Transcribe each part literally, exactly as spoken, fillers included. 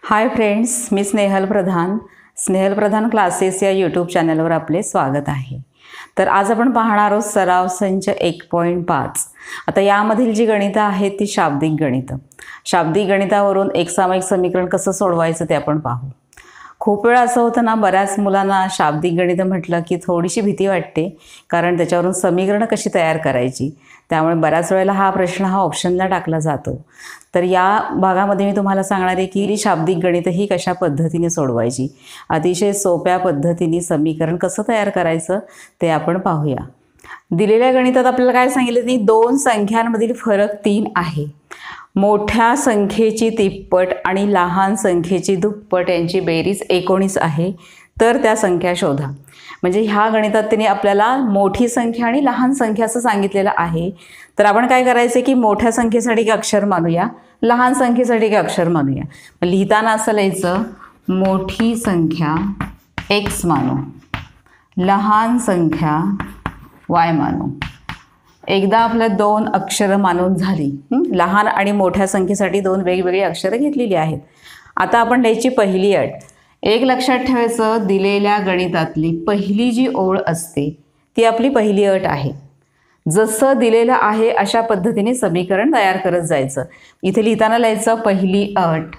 हाय friends, मी Snehal Pradhan Snehal Pradhan classes या YouTube चॅनलवर आपले स्वागत आहे। तर आज आपण पाहणार आहोत सराव संच एक पॉईंट पाच। आता यामधील जी गणितं आहेत ती शाब्दिक गणितं। शाब्दिक गणितावरून एक सामायिक समीकरण कसं सोडवायचं ते आपण पाहू। खूप वेळा असं होतं ना, बऱ्याच मुलांना शाब्दिक गणित म्हटलं की थोडीशी भीती वाटते, कारण त्याच्यावरून समीकरण कशी तयार करायची। त्यामुळे बऱ्याच वेळेला हा प्रश्न हा ऑप्शनला टाकला जातो। तर या भागामध्ये मी तुम्हाला सांगणार आहे की शाब्दिक गणित ही कशा पद्धतीने सोडवायची, अतिशय सोप्या पद्धतीने समीकरण कसं तयार करायचं ते आपण पाहूया। दिलेल्या गणितात आपल्याला काय सांगितलं की दोन संख्यांमधील फरक तीन आहे। मोठ्या संख्येची तिप्पट आणि लहान संख्येची दुप्पट यांची बेरीज एकोणीस आहे, तर त्या संख्या शोधा। म्हणजे ह्या गणितात त्यांनी आपल्याला मोठी संख्या आणि लहान संख्या असं सांगितलेलं आहे। तर आपण काय करायचं की मोठ्या संख्येसाठी एक अक्षर मानूया, लहान संख्येसाठी एक अक्षर मानूया। लिहिताना असं लिहायचं, मोठी संख्या एक्स मानू, लहान संख्या वाय मानू। एकदा आपल्या दोन अक्षरं मानून झाली, लहान आणि मोठ्या संख्येसाठी दोन वेगवेगळी अक्षरं घेतलेली आहेत। आता आपण लिहायची पहिली अट। एक लक्षात ठेवायचं, दिलेल्या गणितातली पहिली जी ओळ असते ती आपली पहिली अट आहे। जसं दिलेलं आहे अशा पद्धतीने समीकरण तयार करत जायचं। इथे लिहिताना लिहायचं पहिली अट,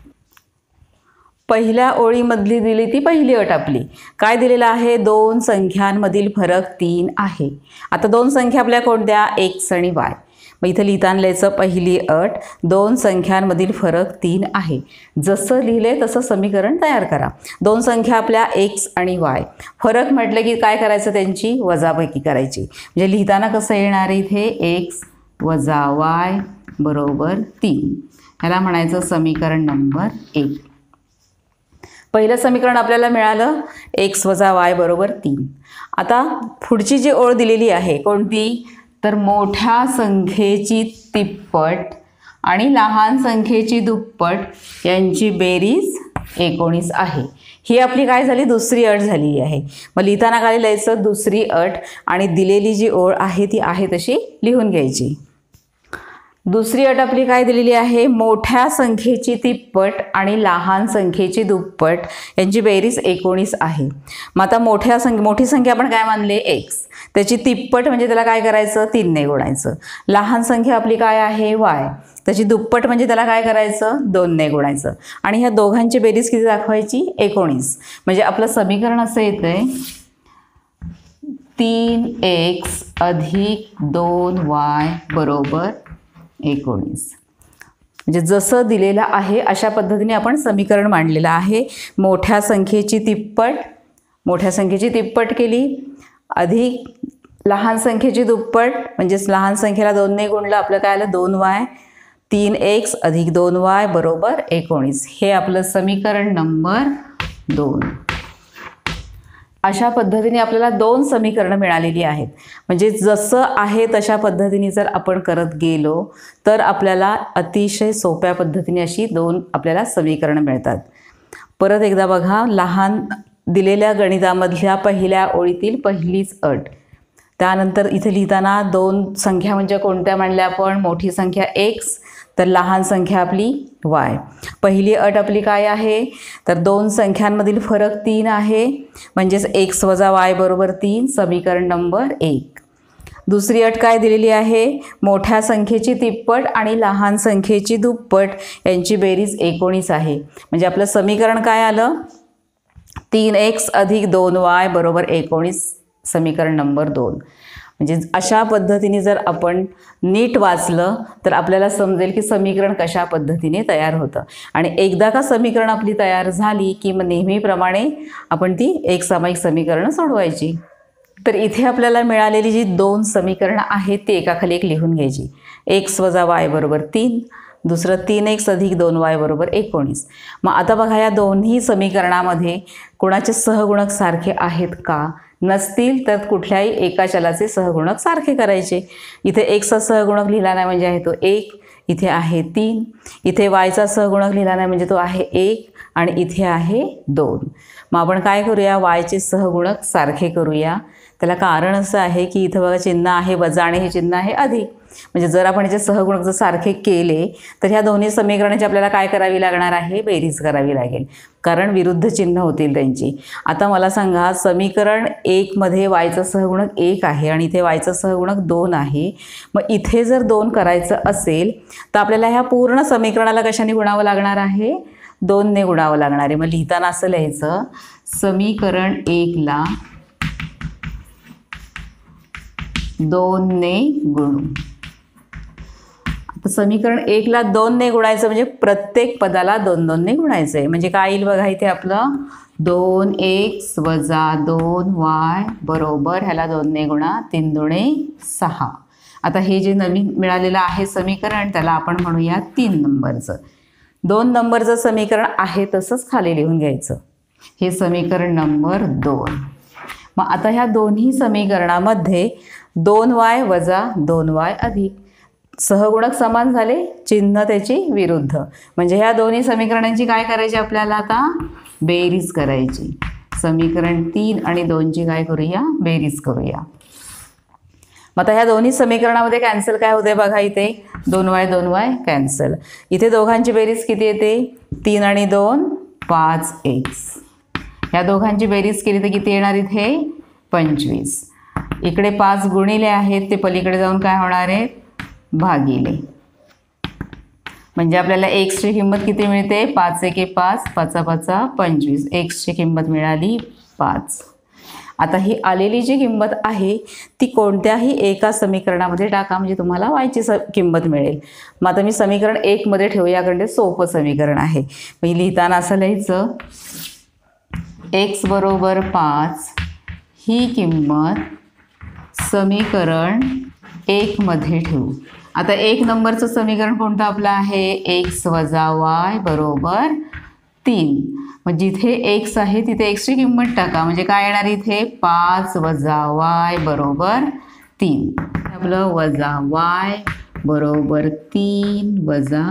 पहिल्या ओळीमधली दिली ती पहिली अट आपली काय दिलेलं आहे, दोन संख्यांमधील फरक तीन आहे। आता दोन संख्या आपल्या कोणत्या, एक्स आणि वाय। मग इथे लिहिताना लिहायचं पहिली अट, दोन संख्यांमधील फरक तीन आहे। जसं लिहिले तसं समीकरण तयार करा। दोन संख्या आपल्या एक्स आणि वाय, फरक म्हटलं की काय करायचं, त्यांची वजाबाकी करायची। म्हणजे लिहिताना कसं येणार आहे, इथे एक्स वजा वाय बरोबर तीन, ह्याला म्हणायचं समीकरण नंबर एक। पहिलं समीकरण आपल्याला मिळालं एक्स वजा वाय बरोबर तीन। आता पुढची जी ओळ दिलेली आहे कोणती, तर मोठ्या संख्येची तिप्पट आणि लहान संख्येची दुप्पट यांची बेरीज एकोणीस आहे। ही आपली काय झाली, दुसरी अट झालेली आहे। मग लिहिताना काय लिहायचं, दुसरी अट आणि दिलेली जी ओळ आहे ती आहे तशी लिहून घ्यायची। दुसरी अट आपली काय दिलेली आहे, मोठ्या संख्येची तिप्पट आणि लहान संख्येची दुप्पट यांची बेरीज एकोणीस आहे। मग आता मोठ्या संख्या मोठी संख्या आपण काय मानले, एक्स, त्याची तिप्पट म्हणजे त्याला काय करायचं, तीनने गुणायचं। लहान संख्या आपली काय आहे, वाय, त्याची दुप्पट म्हणजे त्याला काय करायचं, दोनने गुणायचं। आणि ह्या दोघांची बेरीज किती दाखवायची, एकोणीस। म्हणजे आपलं समीकरण असं येतंय, तीन एक्स अधिक दोन वाय बरोबर एकोणीस। म्हणजे जसं दिलेलं आहे अशा पद्धतीने आपण समीकरण मांडलेलं आहे। मोठ्या संख्येची तिप्पट, मोठ्या संख्येची तिप्पट केली, अधिक लहान संख्येची दुप्पट म्हणजेच लहान संख्येला दोनने गुणलं, आपलं काय आलं दोन वाय, तीन एक्स अधिक दोन वाय बरोबर एकोणीस। हे आपलं समीकरण नंबर दोन। अशा पद्धतीने आपल्याला दोन समीकरणं मिळालेली आहेत। म्हणजे जसं आहे तशा पद्धतीने जर आपण करत गेलो तर आपल्याला अतिशय सोप्या पद्धतीने अशी दोन आपल्याला समीकरणं मिळतात। परत एकदा बघा, लहान दिलेल्या गणितामधल्या पहिल्या ओळीतील पहिलीच अट। त्यानंतर इथे लिहिताना दोन संख्या म्हणजे कोणत्या मांडल्या आपण, मोठी संख्या एक्स तर लहान संख्या आपली वाय। पहिली अट आपली काय आहे, तर दोन संख्यांमधील फरक तीन आहे, म्हणजेच एक्स वजा वाय बरोबर तीन, समीकरण नंबर एक। दुसरी अट काय दिलेली आहे, मोठ्या संख्येची तिप्पट आणि लहान संख्येची दुप्पट यांची बेरीज एकोणीस आहे। म्हणजे आपलं समीकरण काय आलं, तीन एक्स अधिक दोन वाय बरोबर एकोणीस, समीकरण नंबर दोन। म्हणजे अशा पद्धतीने जर आपण नीट वाचलं तर आपल्याला समजेल की समीकरण कशा पद्धतीने तयार होतं। आणि एकदा का समीकरण आपली तयार झाली की मग नेहमीप्रमाणे आपण ती एक सामायिक समीकरणं सोडवायची। तर इथे आपल्याला मिळालेली जी दोन समीकरणं आहेत ती एकाखाली एक लिहून घ्यायची। एक्स वजा वाय बरोबर तीन, दुसरं तीन एक्स अधिक दोन वाय बरोबर एकोणीस। मग आता बघा, या दोन्ही समीकरणामध्ये कोणाचे सहगुणक सारखे आहेत का, नसतील तर कुठल्याही एका चलाचे सहगुणक सारखे करायचे। इथे एक्सचा सहगुणक लिहिला नाही म्हणजे आहे तो एक, इथे आहे तीन, इथे वायचा सहगुणक लिहिला नाही म्हणजे तो आहे एक, आणि इथे आहे दोन। मग आपण काय करूया, वायचे सहगुणक सारखे करूया। त्याला कारण असं आहे की इथं बघा चिन्ह आहे वजा आणि हे चिन्ह आहे अधिक. म्हणजे जर आपण याचे सहगुणक जर सारखे केले तर ह्या दोन्ही समीकरणाची आपल्याला काय करावी लागणार आहे, बेरीज करावी लागेल, कारण विरुद्ध चिन्ह होतील त्यांची. आता मला सांगा, समीकरण एकमध्ये वायचं सहगुणक एक आहे आणि इथे वायचं सहगुणक दोन आहे. मग इथे जर दोन करायचं असेल तर आपल्याला ह्या पूर्ण समीकरणाला कशाने गुणावं लागणार आहे, दोनने गुणावं लागणार आहे. मग लिहिताना असं लिहायचं, समीकरण एकला दोनने गुणू. आता समीकरण एकला दोनने गुणायचं म्हणजे प्रत्येक पदाला दोन दोनने गुणायचं आहे. म्हणजे काय येईल बघा इथे आपलं, दोन एक्स वजा दोन वाय बरोबर ह्याला दोनने गुणा, तीन दुणे सहा. आता हे जे नवीन मिळालेलं आहे समीकरण त्याला आपण म्हणूया तीन नंबरचं. दोन नंबरचं समीकरण आहे तसंच खाली लिहून घ्यायचं, हे समीकरण नंबर दोन. मग आता ह्या दोन्ही समीकरणामध्ये दोन वाय वजा दोन वाय अधिक, सहगुणक समान झाले, चिन्ह त्याची विरुद्ध. म्हणजे ह्या दोन्ही समीकरणांची काय करायची आपल्याला आता, बेरीज करायची. समीकरण तीन आणि दोनची काय करूया, बेरीज करूया. मग आता ह्या दोन्ही समीकरणामध्ये कॅन्सल काय होते बघा, इथे दोन वाय दोन वाय कॅन्सल. इथे दोघांची बेरीज किती येते, तीन आणि दोन पाच एक्स. ह्या दोघांची बेरीज केली तर किती येणार इथे, पंचवीस. इकडे पाच गुणिले आहेत ते पलीकडे जाऊन काय होणार आहे, भागिले. म्हणजे आपल्याला एक्सची किंमत किती मिळते, पाच एके पाच, पाचा पाचा पंचवीस. एक्सची किंमत मिळाली पाच. आता ही आलेली जी किंमत आहे ती कोणत्याही एका समीकरणामध्ये टाका, म्हणजे तुम्हाला वायची स किंमत मिळेल. मग आता मी समीकरण एकमध्ये ठेवूया, कारण ते सोपं समीकरण आहे. मी लिहिताना असं लिहायचं, एक्स बरोबर पाच ही किंमत समीकरण एकमध्ये ठेवू. आता एक नंबरचं समीकरण कोणतं आपलं आहे, एक्स वजा वाय बरोबर तीन. मग जिथे एक्स आहे तिथे एक्सची किंमत टाका, म्हणजे काय येणार इथे, पाच वजा वाय बरोबर तीन. आपलं वजा वाय बरोबर तीन वजा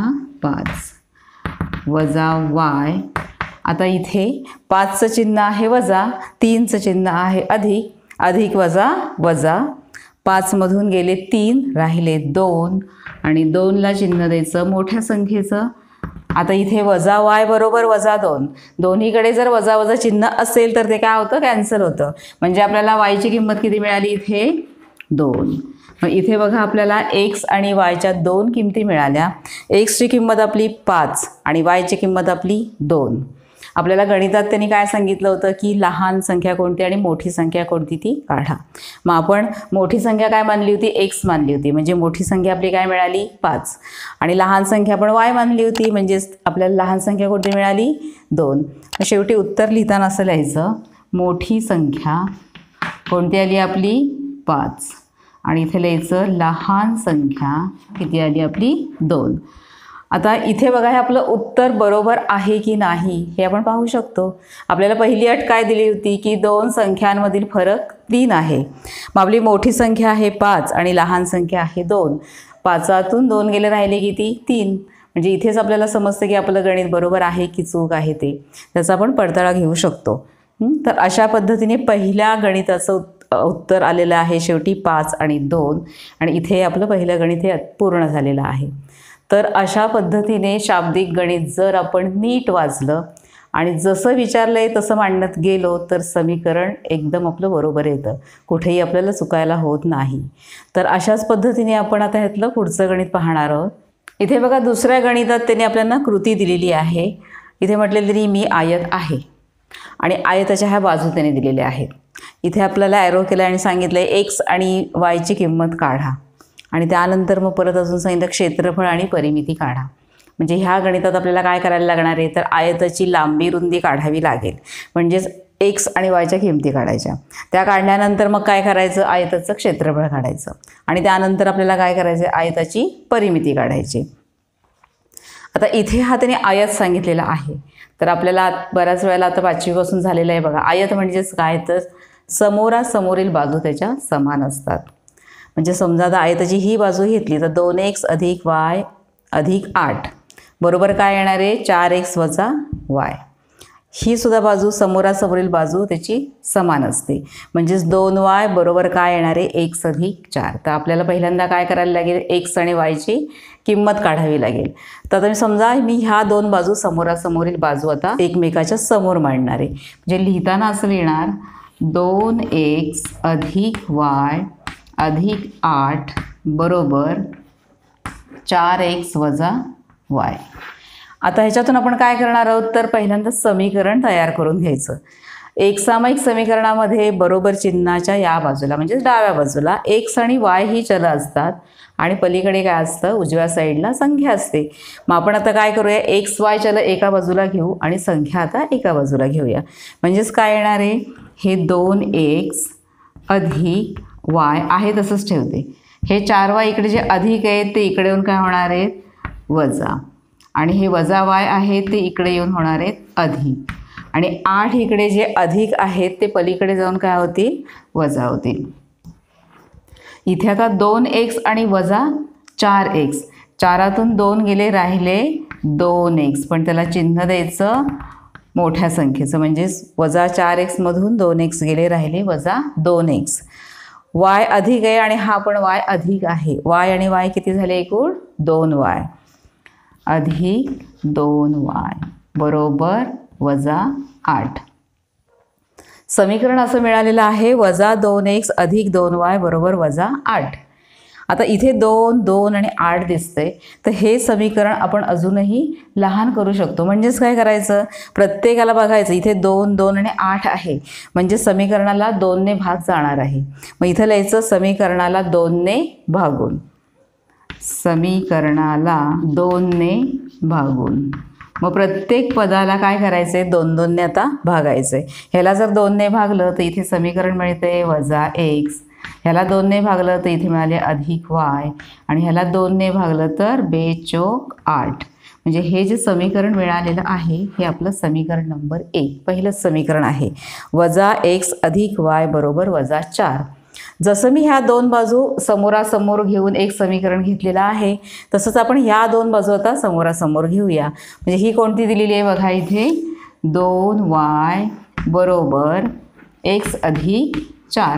पाच वजा वाय. आता इथे पाचचं चिन्ह आहे वजा, तीनचं चिन्ह आहे अधिक, अधिक वजा वजा. पाचमधून गेले तीन, राहिले दोन आणि दोनला चिन्ह द्यायचं मोठ्या संख्येचं. आता इथे वजा वाय बरोबर वजा दोन, दोन्हीकडे जर वजा वजा चिन्ह असेल तर ते काय होतं, कॅन्सल होतं. म्हणजे आपल्याला वायची किंमत किती मिळाली इथे, दोन. मग इथे बघा आपल्याला एक्स आणि वायच्या दोन किमती मिळाल्या. एक्सची किंमत आपली पाच आणि वायची किंमत आपली दोन. आपल्याला गणितात त्यांनी काय सांगितलं होतं की लहान संख्या कोणती आणि मोठी संख्या कोणती ती काढा. मग आपण मोठी संख्या काय मानली होती, एक्स मानली होती, म्हणजे मोठी संख्या आपली काय मिळाली, पाच. आणि लहान संख्या आपण वाय मानली होती, म्हणजेच आपल्याला लहान संख्या कोणती मिळाली, दोन. शेवटी उत्तर लिहिताना असं लिहायचं, मोठी संख्या कोणती आली आपली, पाच. आणि इथे लिहायचं लहान संख्या किती आली आपली, दोन. आता इथे बघा हे आपलं उत्तर बरोबर आहे की नाही हे आपण पाहू शकतो. आपल्याला पहिली अट काय दिली होती की दोन संख्यांमधील फरक तीन आहे. मग आपली मोठी संख्या आहे पाच आणि लहान संख्या आहे दोन. पाचातून दोन गेले राहिले किती, तीन. म्हणजे इथेच आपल्याला समजतं की आपलं गणित बरोबर आहे की चूक आहे ते, त्याचा आपण पडताळा घेऊ शकतो. तर अशा पद्धतीने पहिल्या गणिताचं उत् उत्तर आलेलं आहे शेवटी पाच आणि दोन. आणि इथे आपलं पहिलं गणित हे पूर्ण झालेलं आहे. तर अशा पद्धतीने शाब्दिक गणित जर आपण नीट वाचलं आणि जसं विचारलं आहे तसं मांडत गेलो तर समीकरण एकदम आपलं बरोबर येतं, कुठेही आपल्याला चुकायला होत नाही. तर अशाच पद्धतीने आपण आता ह्यातलं पुढचं गणित पाहणार आहोत. इथे बघा दुसऱ्या गणितात त्यांनी आपल्याला कृती दिलेली आहे. इथे म्हटलेली मी आयत आहे आणि आयताच्या ह्या बाजू त्याने दिलेल्या आहेत. इथे आपल्याला ॲरो केला आणि सांगितलं आहे एक्स आणि वायची किंमत काढा आणि त्यानंतर मग परत अजून सांगितलं क्षेत्रफळ आणि परिमिती काढा. म्हणजे ह्या गणितात आपल्याला काय करायला लागणार आहे तर आयताची लांबी रुंदी काढावी लागेल. म्हणजेच एक्स आणि वायच्या किमती काढायच्या. त्या काढल्यानंतर मग काय करायचं, आयताचं क्षेत्रफळ काढायचं आणि त्यानंतर आपल्याला काय करायचं, आयताची परिमिती काढायची. आता इथे हा त्याने आयत सांगितलेला आहे. तर आपल्याला बऱ्याच वेळेला आता पाचवीपासून झालेलं आहे बघा. आयत म्हणजेच काय तर समोरासमोरील बाजू त्याच्या समान असतात. म्हणजे समजा आता आयताची ही बाजू घेतली तर दोन एक्स अधिक वाय अधिक आठ बरोबर काय येणार आहे, चार एक्स वजा वाय. ही सुद्धा बाजू समोरासमोरील बाजू त्याची समान असते. म्हणजेच दोन वाय बरोबर काय येणार आहे, एक्स अधिक चार. तर आपल्याला पहिल्यांदा काय करायला लागेल, एक्स आणि वायची किंमत काढावी लागेल. तर आता मी समजा मी ह्या दोन बाजू समोरासमोरील बाजू आता एकमेकाच्या समोर मांडणार आहे. म्हणजे लिहिताना असं लिहिणार दोन एक्स अधिक वाय अधिक आठ बरोबर चार एक्स वजा वाय. आता ह्याच्यातून आपण काय करणार आहोत, तर पहिल्यांदा समीकरण तयार करून घ्यायचं. एकसामायिक समीकरणामध्ये बरोबर चिन्हाच्या या बाजूला म्हणजे डाव्या बाजूला एक्स आणि वाय ही चलं असतात आणि पलीकडे काय असतं, उजव्या साईडला संख्या असते. मग आपण आता काय करूया, एक्स वाय चलं एका बाजूला घेऊ आणि संख्या आता एका बाजूला घेऊया. म्हणजेच काय येणार आहे, हे दोन एक्स अधिक वाय आहे तसंच ठेवते. हे चार वाय इकडे जे अधिक आहेत ते इकडे येऊन काय होणार आहेत, वजा. आणि हे वजा वाय आहे ते इकडे येऊन होणार आहेत अधिक. आणि आठ इकडे जे अधिक आहेत ते पलीकडे जाऊन काय होतील, वजा होतील. इथे आता दोन एक्स आणि वजा चार एक्स, चारातून दोन गेले राहिले दोन एक्स, पण त्याला चिन्ह द्यायचं मोठ्या संख्येचं. म्हणजेच वजा चार एक्समधून दोन एक्स गेले राहिले वजा दोन एक्स. वाय अधिक आहे आणि हा पण वाय अधिक आहे. वाय आणि वाय किती झाले एकूण, दोन वाय अधिक दोन वाय बरोबर वजा आठ. समीकरण असं मिळालेलं आहे वजा दोन एक्स अधिक दोन वाय बरोबर वजा आठ. आता इथे दोन दोन आणि आठ दिसतंय, तर हे समीकरण आपण अजूनही लहान करू शकतो. म्हणजेच काय करायचं, प्रत्येकाला बघायचं इथे दोन दोन आणि आठ आहे म्हणजे समीकरणाला दोनने भाग जाणार आहे. मग इथं लिहायचं समीकरणाला दोनने भागून, समीकरणाला दोनने भागून. मग प्रत्येक पदाला काय करायचं आहे, दोन दोनने आता भागायचं आहे. ह्याला जर दोनने भागलं तर इथे समीकरण मिळते वजा एक्स, ह्याला दोनने भागलं तर इथे मिळाले अधिक वाय, आणि ह्याला दोनने भागलं तर बेचोक आठ. म्हणजे हे जे समीकरण मिळालेलं आहे हे आपलं समीकरण नंबर एक पहिलंच समीकरण आहे. वजा एक्स अधिक वाय बरोबर वजा चार. जसं मी ह्या दोन बाजू समोरासमोर घेऊन एक समीकरण घेतलेलं आहे तसंच आपण ह्या दोन बाजू आता समोरासमोर घेऊया. म्हणजे ही कोणती दिलेली आहे बघा, इथे दोन वाय बरोबर एक्स अधिक चार.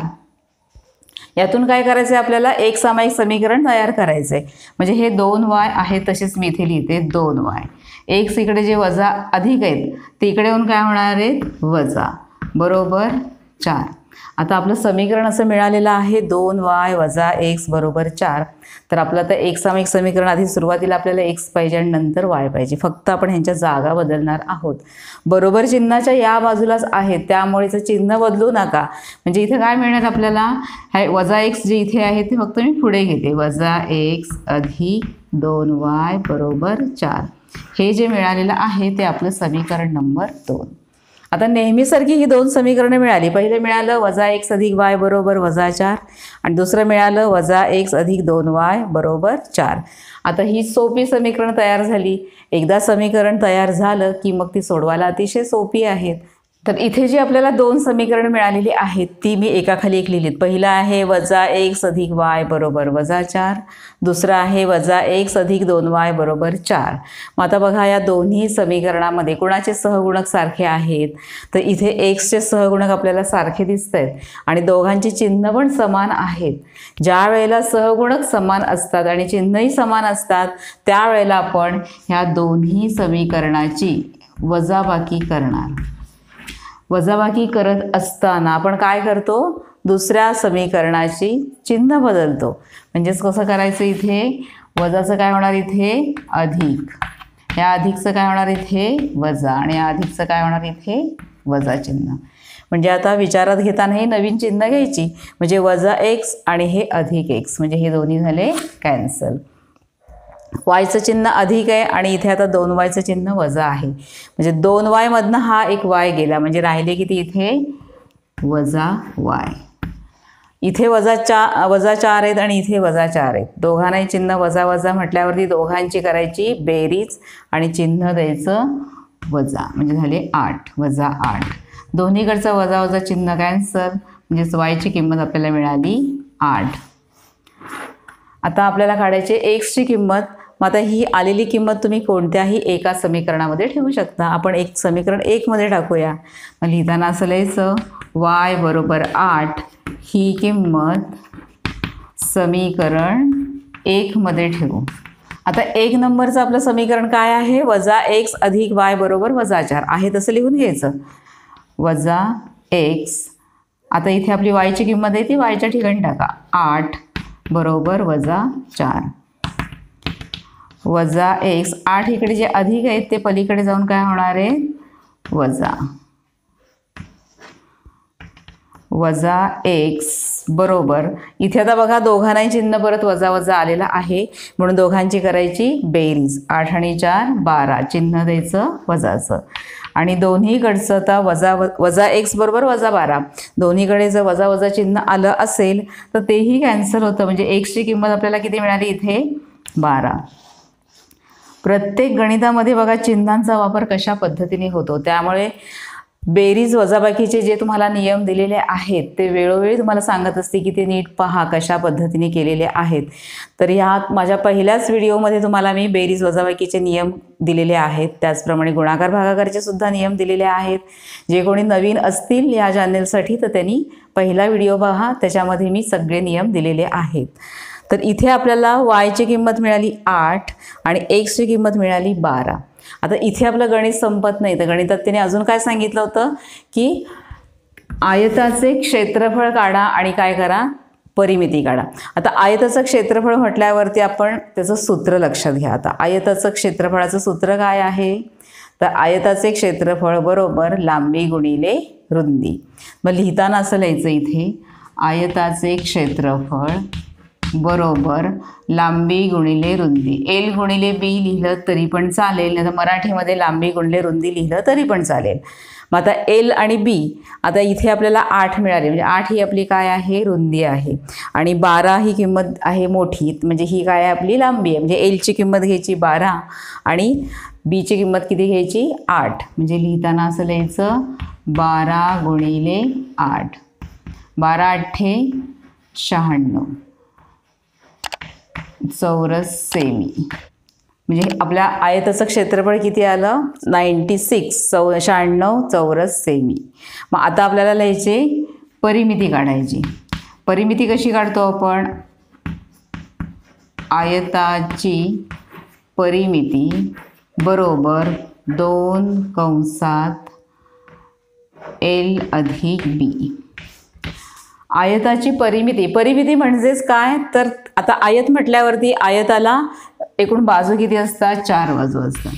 यातून काय करायचं आहे, आपल्याला एक सामायिक समीकरण तयार करायचं आहे. म्हणजे हे दोन वाय आहे तसेच मी इथे लिहिते दोन वाय. एक्स इकडे जे वजा अधिक आहेत ते इकडे येऊन काय होणार आहेत, वजा बरोबर चार. आता आपलं समीकरण असं मिळालेलं आहे दोन वाय वजा एक्स बरोबर चार. तर आपलं आता एक सामायिक समीकरण आधी सुरुवातीला आपल्याला एक्स पाहिजे आणि नंतर वाय पाहिजे. फक्त आपण ह्यांच्या जागा बदलणार आहोत. बरोबर चिन्हाच्या या बाजूलाच आहे त्यामुळेचं चिन्ह बदलू नका. म्हणजे इथे काय मिळणार आपल्याला, हे वजा एक्स जे इथे आहे ते फक्त मी पुढे घेते, वजा एक्स अधिक दोन वाय बरोबर चार. हे जे मिळालेलं आहे ते आपलं समीकरण नंबर दोन. आता नेहमीसारखी ही दोन समीकरणे मिळाली. पहिलं मिळालं वजा एक्स अधिक वाय बरोबर वजा चार आणि दुसरं मिळालं वजा एक्स अधिक दोन वाय बरोबर चार. आता ही सोपी समीकरण तयार झाली. एकदा समीकरण तयार झालं की मग ती सोडवायला अतिशय सोपी आहेत. तर इथे जी आपल्याला दोन समीकरण मिळालेली आहेत ती मी एकाखाली एक लिहिलीत. पहिलं आहे वजा एक्स अधिक वाय बरोबर वजा चार, दुसरं आहे वजा एक्स अधिक दोन वाय बरोबर चार. मग आता बघा या दोन्ही समीकरणामध्ये कोणाचे सहगुणक सारखे आहेत, तर इथे एक्सचे सहगुणक आपल्याला सारखे दिसत आहेत आणि दोघांची चिन्ह पण समान आहेत. ज्या वेळेला सहगुणक समान असतात आणि चिन्हही समान असतात त्यावेळेला आपण ह्या दोन्ही समीकरणाची वजाबाकी करणार. वजाबाकी करत असताना आपण काय करतो, दुसऱ्या समीकरणाची चिन्ह बदलतो. म्हणजेच कसं करायचं, इथे वजाचं काय होणार, इथे अधिक, या अधिकचं काय होणार इथे वजा, आणि या अधिकचं काय होणार इथे वजा चिन्ह. म्हणजे आता विचारात घेताना हे नवीन चिन्ह घ्यायची. म्हणजे वजा एक्स आणि हे अधिक एक्स, म्हणजे हे दोन्ही झाले कॅन्सल. वायचं चिन्ह अधिक आहे आणि इथे आता दोन वायचं चिन्ह वजा आहे. म्हणजे दोन वाय मधनं हा एक वाय गेला म्हणजे राहिले किती इथे वजा वाय. इथे वजा चा वजा चार आहेत आणि इथे वजा चार आहेत. दोघांनाही चिन्ह वजा वजा म्हटल्यावरती दोघांची करायची बेरीज आणि चिन्ह द्यायचं वजा. म्हणजे झाले आठ, वजा आठ. दोन्हीकडचं वजा वजा चिन्ह कॅन्सल. म्हणजेच वायची किंमत आपल्याला मिळाली आठ. आता आपल्याला काढायची एक्सची किंमत. मग आता ही आलेली किंमत तुम्ही कोणत्याही एका समीकरणामध्ये ठेवू शकता. आपण एक समीकरण एकमध्ये टाकूया. मग लिहिताना असं लिहायचं वाय बरोबर आठ ही किंमत समीकरण एकमध्ये ठेवू. आता एक नंबरचं आपलं समीकरण काय आहे? वजा एक्स अधिक वाय बरोबर वजा चार आहे, तसं लिहून घ्यायचं. वजा एक्स, आता इथे आपली वायची किंमत आहे ती वायच्या ठिकाणी टाका. आठ बरोबर वजा चार वजा एक्स. आठ इकडे जे अधिक आहेत ते पलीकडे जाऊन काय होणार आहे? वजा वजा एक्स बरोबर. इथे आता बघा दोघांनाही चिन्ह परत वजा वजा आलेलं आहे, म्हणून दोघांची करायची बेरीज. आठ आणि चार बारा, चिन्ह द्यायचं वजाचं. आणि दोन्हीकडचं आता वजा वजा एक्स बरोबर वजा बारा, दोन्हीकडे जर वजा वजा चिन्ह आलं असेल तर तेही कॅन्सल होतं. म्हणजे एक्सची किंमत आपल्याला किती मिळाली इथे? बारा. प्रत्येक गणितामध्ये बघा चिन्हांचा वापर कशा पद्धतीने होतो, त्यामुळे बेरीज वजाबाकीचे जे तुम्हाला नियम दिलेले आहेत ते वेळोवेळी तुम्हाला सांगत असते की ते नीट पहा कशा पद्धतीने केलेले आहेत. तर ह्यात माझ्या पहिल्याच व्हिडिओमध्ये तुम्हाला मी बेरीज वजाबाकीचे नियम दिलेले आहेत, त्याचप्रमाणे गुणाकार भागाकारचे सुद्धा नियम दिलेले आहेत. जे कोणी नवीन असतील या चॅनेलसाठी तर त्यांनी पहिला व्हिडिओ पहा, त्याच्यामध्ये मी सगळे नियम दिलेले आहेत. तर इथे आपल्याला वायची किंमत मिळाली आठ आणि एक्सची किंमत मिळाली बारा. आता इथे आपलं गणित संपत नाही, तर गणितात त्याने अजून काय सांगितलं होतं की आयताचे क्षेत्रफळ काढा आणि काय करा? परिमिती काढा. आता आयताचं क्षेत्रफळ म्हटल्यावरती आपण त्याचं सूत्र लक्षात घ्या. आता आयताचं क्षेत्रफळाचं सूत्र काय आहे? तर आयताचे क्षेत्रफळ बरोबर लांबी गुणिले रुंदी. मग लिहिताना असं लिहायचं इथे आयताचे क्षेत्रफळ बरोबर लांबी गुणिले रुंदी. एल गुणिले बी लिहिलं तरी पण चालेल, नाही तर मराठीमध्ये लांबी गुणिले रुंदी लिहिलं तरी पण चालेल. मग आता एल आणि बी, आता इथे आपल्याला आठ मिळाली, म्हणजे आठ ही आपली काय आहे? रुंदी आहे. आणि बारा ही किंमत आहे मोठी, म्हणजे ही काय आहे? आपली लांबी आहे. म्हणजे एलची किंमत घ्यायची बारा आणि बीची किंमत किती घ्यायची? आठ. म्हणजे लिहिताना असं लिहायचं बारा गुणिले आठ. बारा आठे शहाण्णव चौरस सेमी. म्हणजे आपल्या आयताचं क्षेत्रफळ किती आलं? नाईंटी सिक्स चौ शहाण्णव चौरस सेमी. मग आता आपल्याला लिहायचे परिमिती काढायची. परिमिती कशी काढतो आपण? आयताची परिमिती बरोबर दोन कंसात एल अधिक बी. आयताची परिमिती, परिमिती म्हणजेच काय? तर आता आयत म्हटल्यावरती आयताला एकूण बाजू किती असतात? चार बाजू असतात.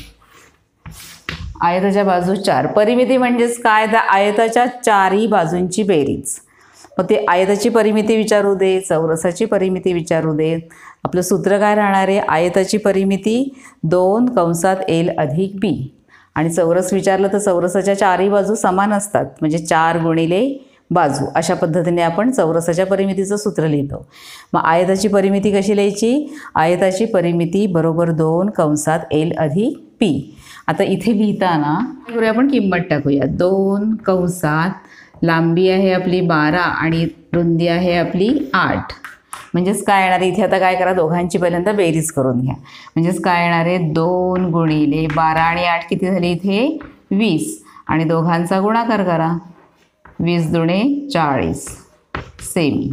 आयताच्या बाजू चार. परिमिती म्हणजेच काय? तर आयताच्या चारही बाजूंची बेरीज. मग ते आयताची परिमिती विचारू दे, चौरसाची परिमिती विचारू दे, आपलं सूत्र काय राहणार आहे? आयताची परिमिती दोन कंसात एल अधिक बी. आणि चौरस विचारलं तर चौरसाच्या चारही बाजू समान असतात, म्हणजे चार गुणिले बाजू. अशा पद्धतीने आपण चौरसाच्या परिमितीचं सूत्र लिहितो. मग आयताची परिमिती कशी लिहायची? आयताची परिमिती बरोबर दोन कंसात एल अधिक पी. आता इथे लिहिताना करूया आपण किंमत टाकूया. दोन कंसात लांबी आहे आपली बारा आणि रुंदी आहे आपली आठ. म्हणजेच काय येणार? इथे आता काय करा? दोघांची पहिल्यांदा बेरीज करून घ्या. म्हणजेच काय येणार आहे? दोन गुणिले बारा आणि आठ किती झाली इथे? वीस. आणि दोघांचा गुणाकार करा. वीस दुणे चाळीस सेमी.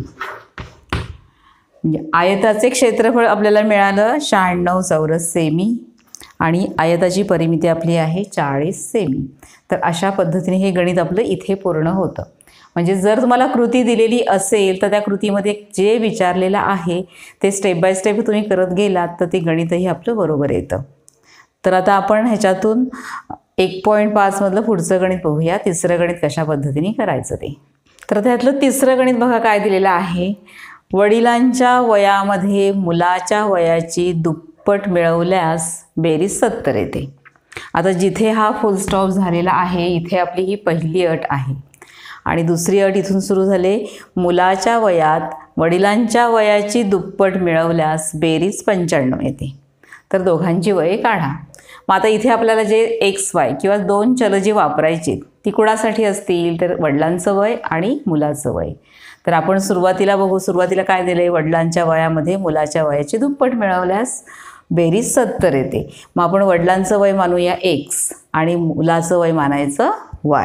म्हणजे आयताचे क्षेत्रफळ आपल्याला मिळालं शहाण्णव चौरस सेमी आणि आयताची परिमिती आपली आहे चाळीस सेमी. तर अशा पद्धतीने हे गणित आपलं इथे पूर्ण होतं. म्हणजे जर तुम्हाला कृती दिलेली असेल तर त्या कृतीमध्ये जे विचारलेलं आहे ते स्टेप बाय स्टेप तुम्ही करत गेलात तर ते गणितही आपलं बरोबर येतं. तर आता आपण ह्याच्यातून एक पॉईंट पाचमधलं पुढचं गणित बघूया, तिसरं गणित कशा पद्धतीने करायचं ते. तर त्यातलं तिसरं गणित बघा काय दिलेलं आहे. वडिलांच्या वयामध्ये मुलाच्या वयाची दुप्पट मिळवल्यास बेरीज सत्तर येते. आता जिथे हा फुल स्टॉप झालेला आहे इथे आपली ही पहिली अट आहे आणि दुसरी अट इथून सुरू झाले. मुलाच्या वयात वडिलांच्या वयाची दुप्पट मिळवल्यास बेरीज पंच्याण्णव येते. तर दोघांची वये काढा. मग आता इथे आपल्याला जे एक्स वाय किंवा दोन चल जी वापरायची ती कुणासाठी असतील? तर वडिलांचं वय आणि मुलाचं वय. तर आपण सुरुवातीला बघू. सुरुवातीला काय दिलं आहे? वडिलांच्या वयामध्ये मुलाच्या वयाची दुप्पट मिळवल्यास बेरीज सत्तर येते. मग आपण वडिलांचं वय मानूया एक्स आणि मुलाचं वय मानायचं वाय.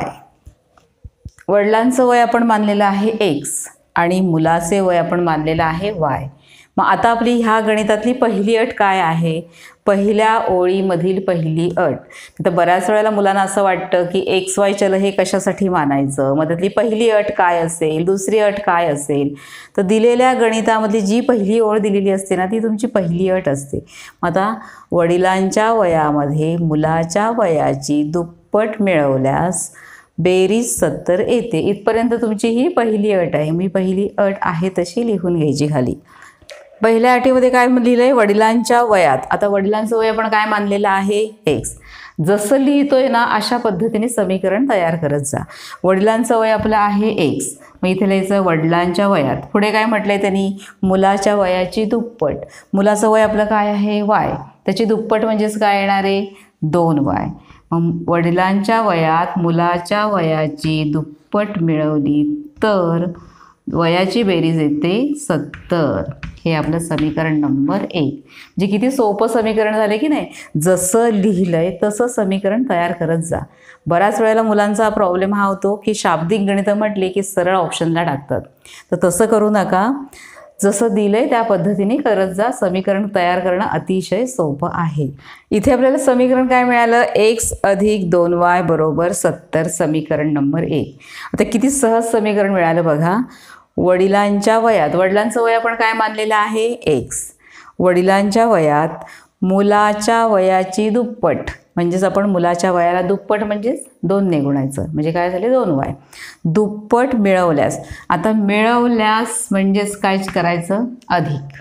वडिलांचं वय आपण मानलेलं आहे एक्स आणि मुलाचे वय आपण मानलेलं आहे वाय. मग आता आपली ह्या गणितातली पहिली अट काय आहे? पहिल्या ओळीमधील पहिली अट. तर बऱ्याच वेळेला मुलांना असं वाटतं की एक्स वाय चल हे कशासाठी मानायचं, मग त्यातली पहिली अट काय असेल, दुसरी अट काय असेल. तर दिलेल्या गणितामधली जी पहिली ओळ दिलेली असते ना ती तुमची पहिली अट असते. आता वडिलांच्या वयामध्ये मुलाच्या वयाची दुप्पट मिळवल्यास बेरीज सत्तर येते. इथपर्यंत तुमची ही पहिली अट आहे. मी पहिली अट आहे तशी लिहून घ्यायची खाली. पहिल्या अटीमध्ये काय लिहिलं आहे? वडिलांच्या वयात. आता वडिलांचं वय आपण काय मानलेलं आहे? एक्स. जसं लिहितोय ना अशा पद्धतीने समीकरण तयार करत जा. वडिलांचं वय आपलं आहे एक्स. मग इथे लिहायचं वडिलांच्या वयात. पुढे काय म्हटलं आहे त्यांनी? मुलाच्या वयाची दुप्पट. मुलाचं वय आपलं काय आहे? वाय. त्याची दुप्पट म्हणजेच काय येणार आहे? दोन वाय. मग वडिलांच्या वयात मुलाच्या वयाची दुप्पट मिळवली तर वयाची बेरीज येते सत्तर. हे आपलं समीकरण नंबर एक. जे किती सोपं समीकरण झालं की नाही? जसं लिहिलं आहे तसं समीकरण तयार करत जा. बऱ्याच वेळेला मुलांचा प्रॉब्लेम हा होतो की शाब्दिक गणितं म्हटली की सरळ ऑप्शनला टाकतात. तर तसं करू नका. जसं दिलं आहे त्या पद्धतीने करत जा. समीकरण तयार करणं अतिशय सोपं आहे. इथे आपल्याला समीकरण काय मिळालं? एक्स अधिक दोन वाय बरोबर सत्तर. समीकरण नंबर एक. आता किती सहज समीकरण मिळालं बघा. वडिलांच्या वयात, वडिलांचं वय आपण काय मानलेलं आहे? एक्स. वडिलांच्या वयात मुलाच्या वयाची दुप्पट म्हणजेच आपण मुलाच्या वयाला दुप्पट म्हणजेच दोनने गुणायचं म्हणजे काय झाले? दोन वाय. दुप्पट मिळवल्यास. आता मिळवल्यास म्हणजेच काय करायचं? अधिक.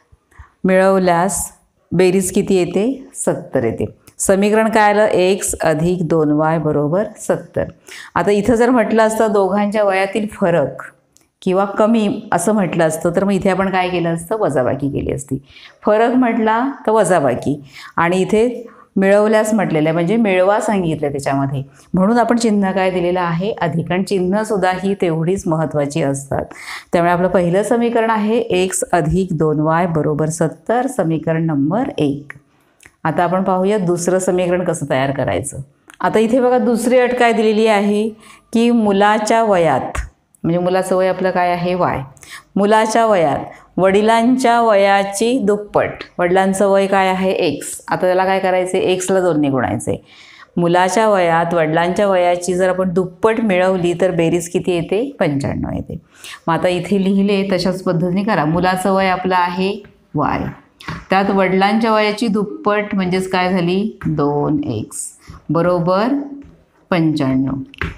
मिळवल्यास बेरीज किती येते? सत्तर येते. समीकरण काय आलं? एक्स अधिक दोन वाय बरोबर सत्तर. आता इथं जर म्हटलं असतं दोघांच्या वयातील फरक किंवा कमी असं म्हटलं असतं तर मग इथे आपण काय केलं असतं? वजाबाकी केली असती. फरक म्हटला तर वजाबाकी आणि इथे मिळवल्यास म्हटलेलं आहे म्हणजे मिळवा सांगितलं त्याच्यामध्ये. म्हणून आपण चिन्ह काय दिलेलं आहे? अधिक. आणि चिन्हसुद्धा ही तेवढीच महत्त्वाची असतात. त्यामुळे आपलं पहिलं समीकरण आहे एक्स अधिक दोन वाय बरोबर सत्तर. समीकरण नंबर एक. आता आपण पाहूया दुसरं समीकरण कसं तयार करायचं. आता इथे बघा दुसरी अट काय दिलेली आहे की मुलाच्या वयात म्हणजे मुलाचं वय आपलं काय आहे? वाय. मुलाच्या वयात वडिलांच्या वयाची दुप्पट. वडिलांचं वय काय आहे? एक्स. आता त्याला काय करायचं? एक्सला दोनने गुणायचे. मुलाच्या वयात वडिलांच्या वयाची जर आपण दुप्पट मिळवली तर बेरीज किती येते? पंच्याण्णव येते. मग आता इथे लिहिले तशाच पद्धतीने करा. मुलाचं वय आपलं आहे वाय. त्यात वडिलांच्या वयाची दुप्पट म्हणजेच काय झाली? दोन एक्स बरोबर पंच्याण्णव.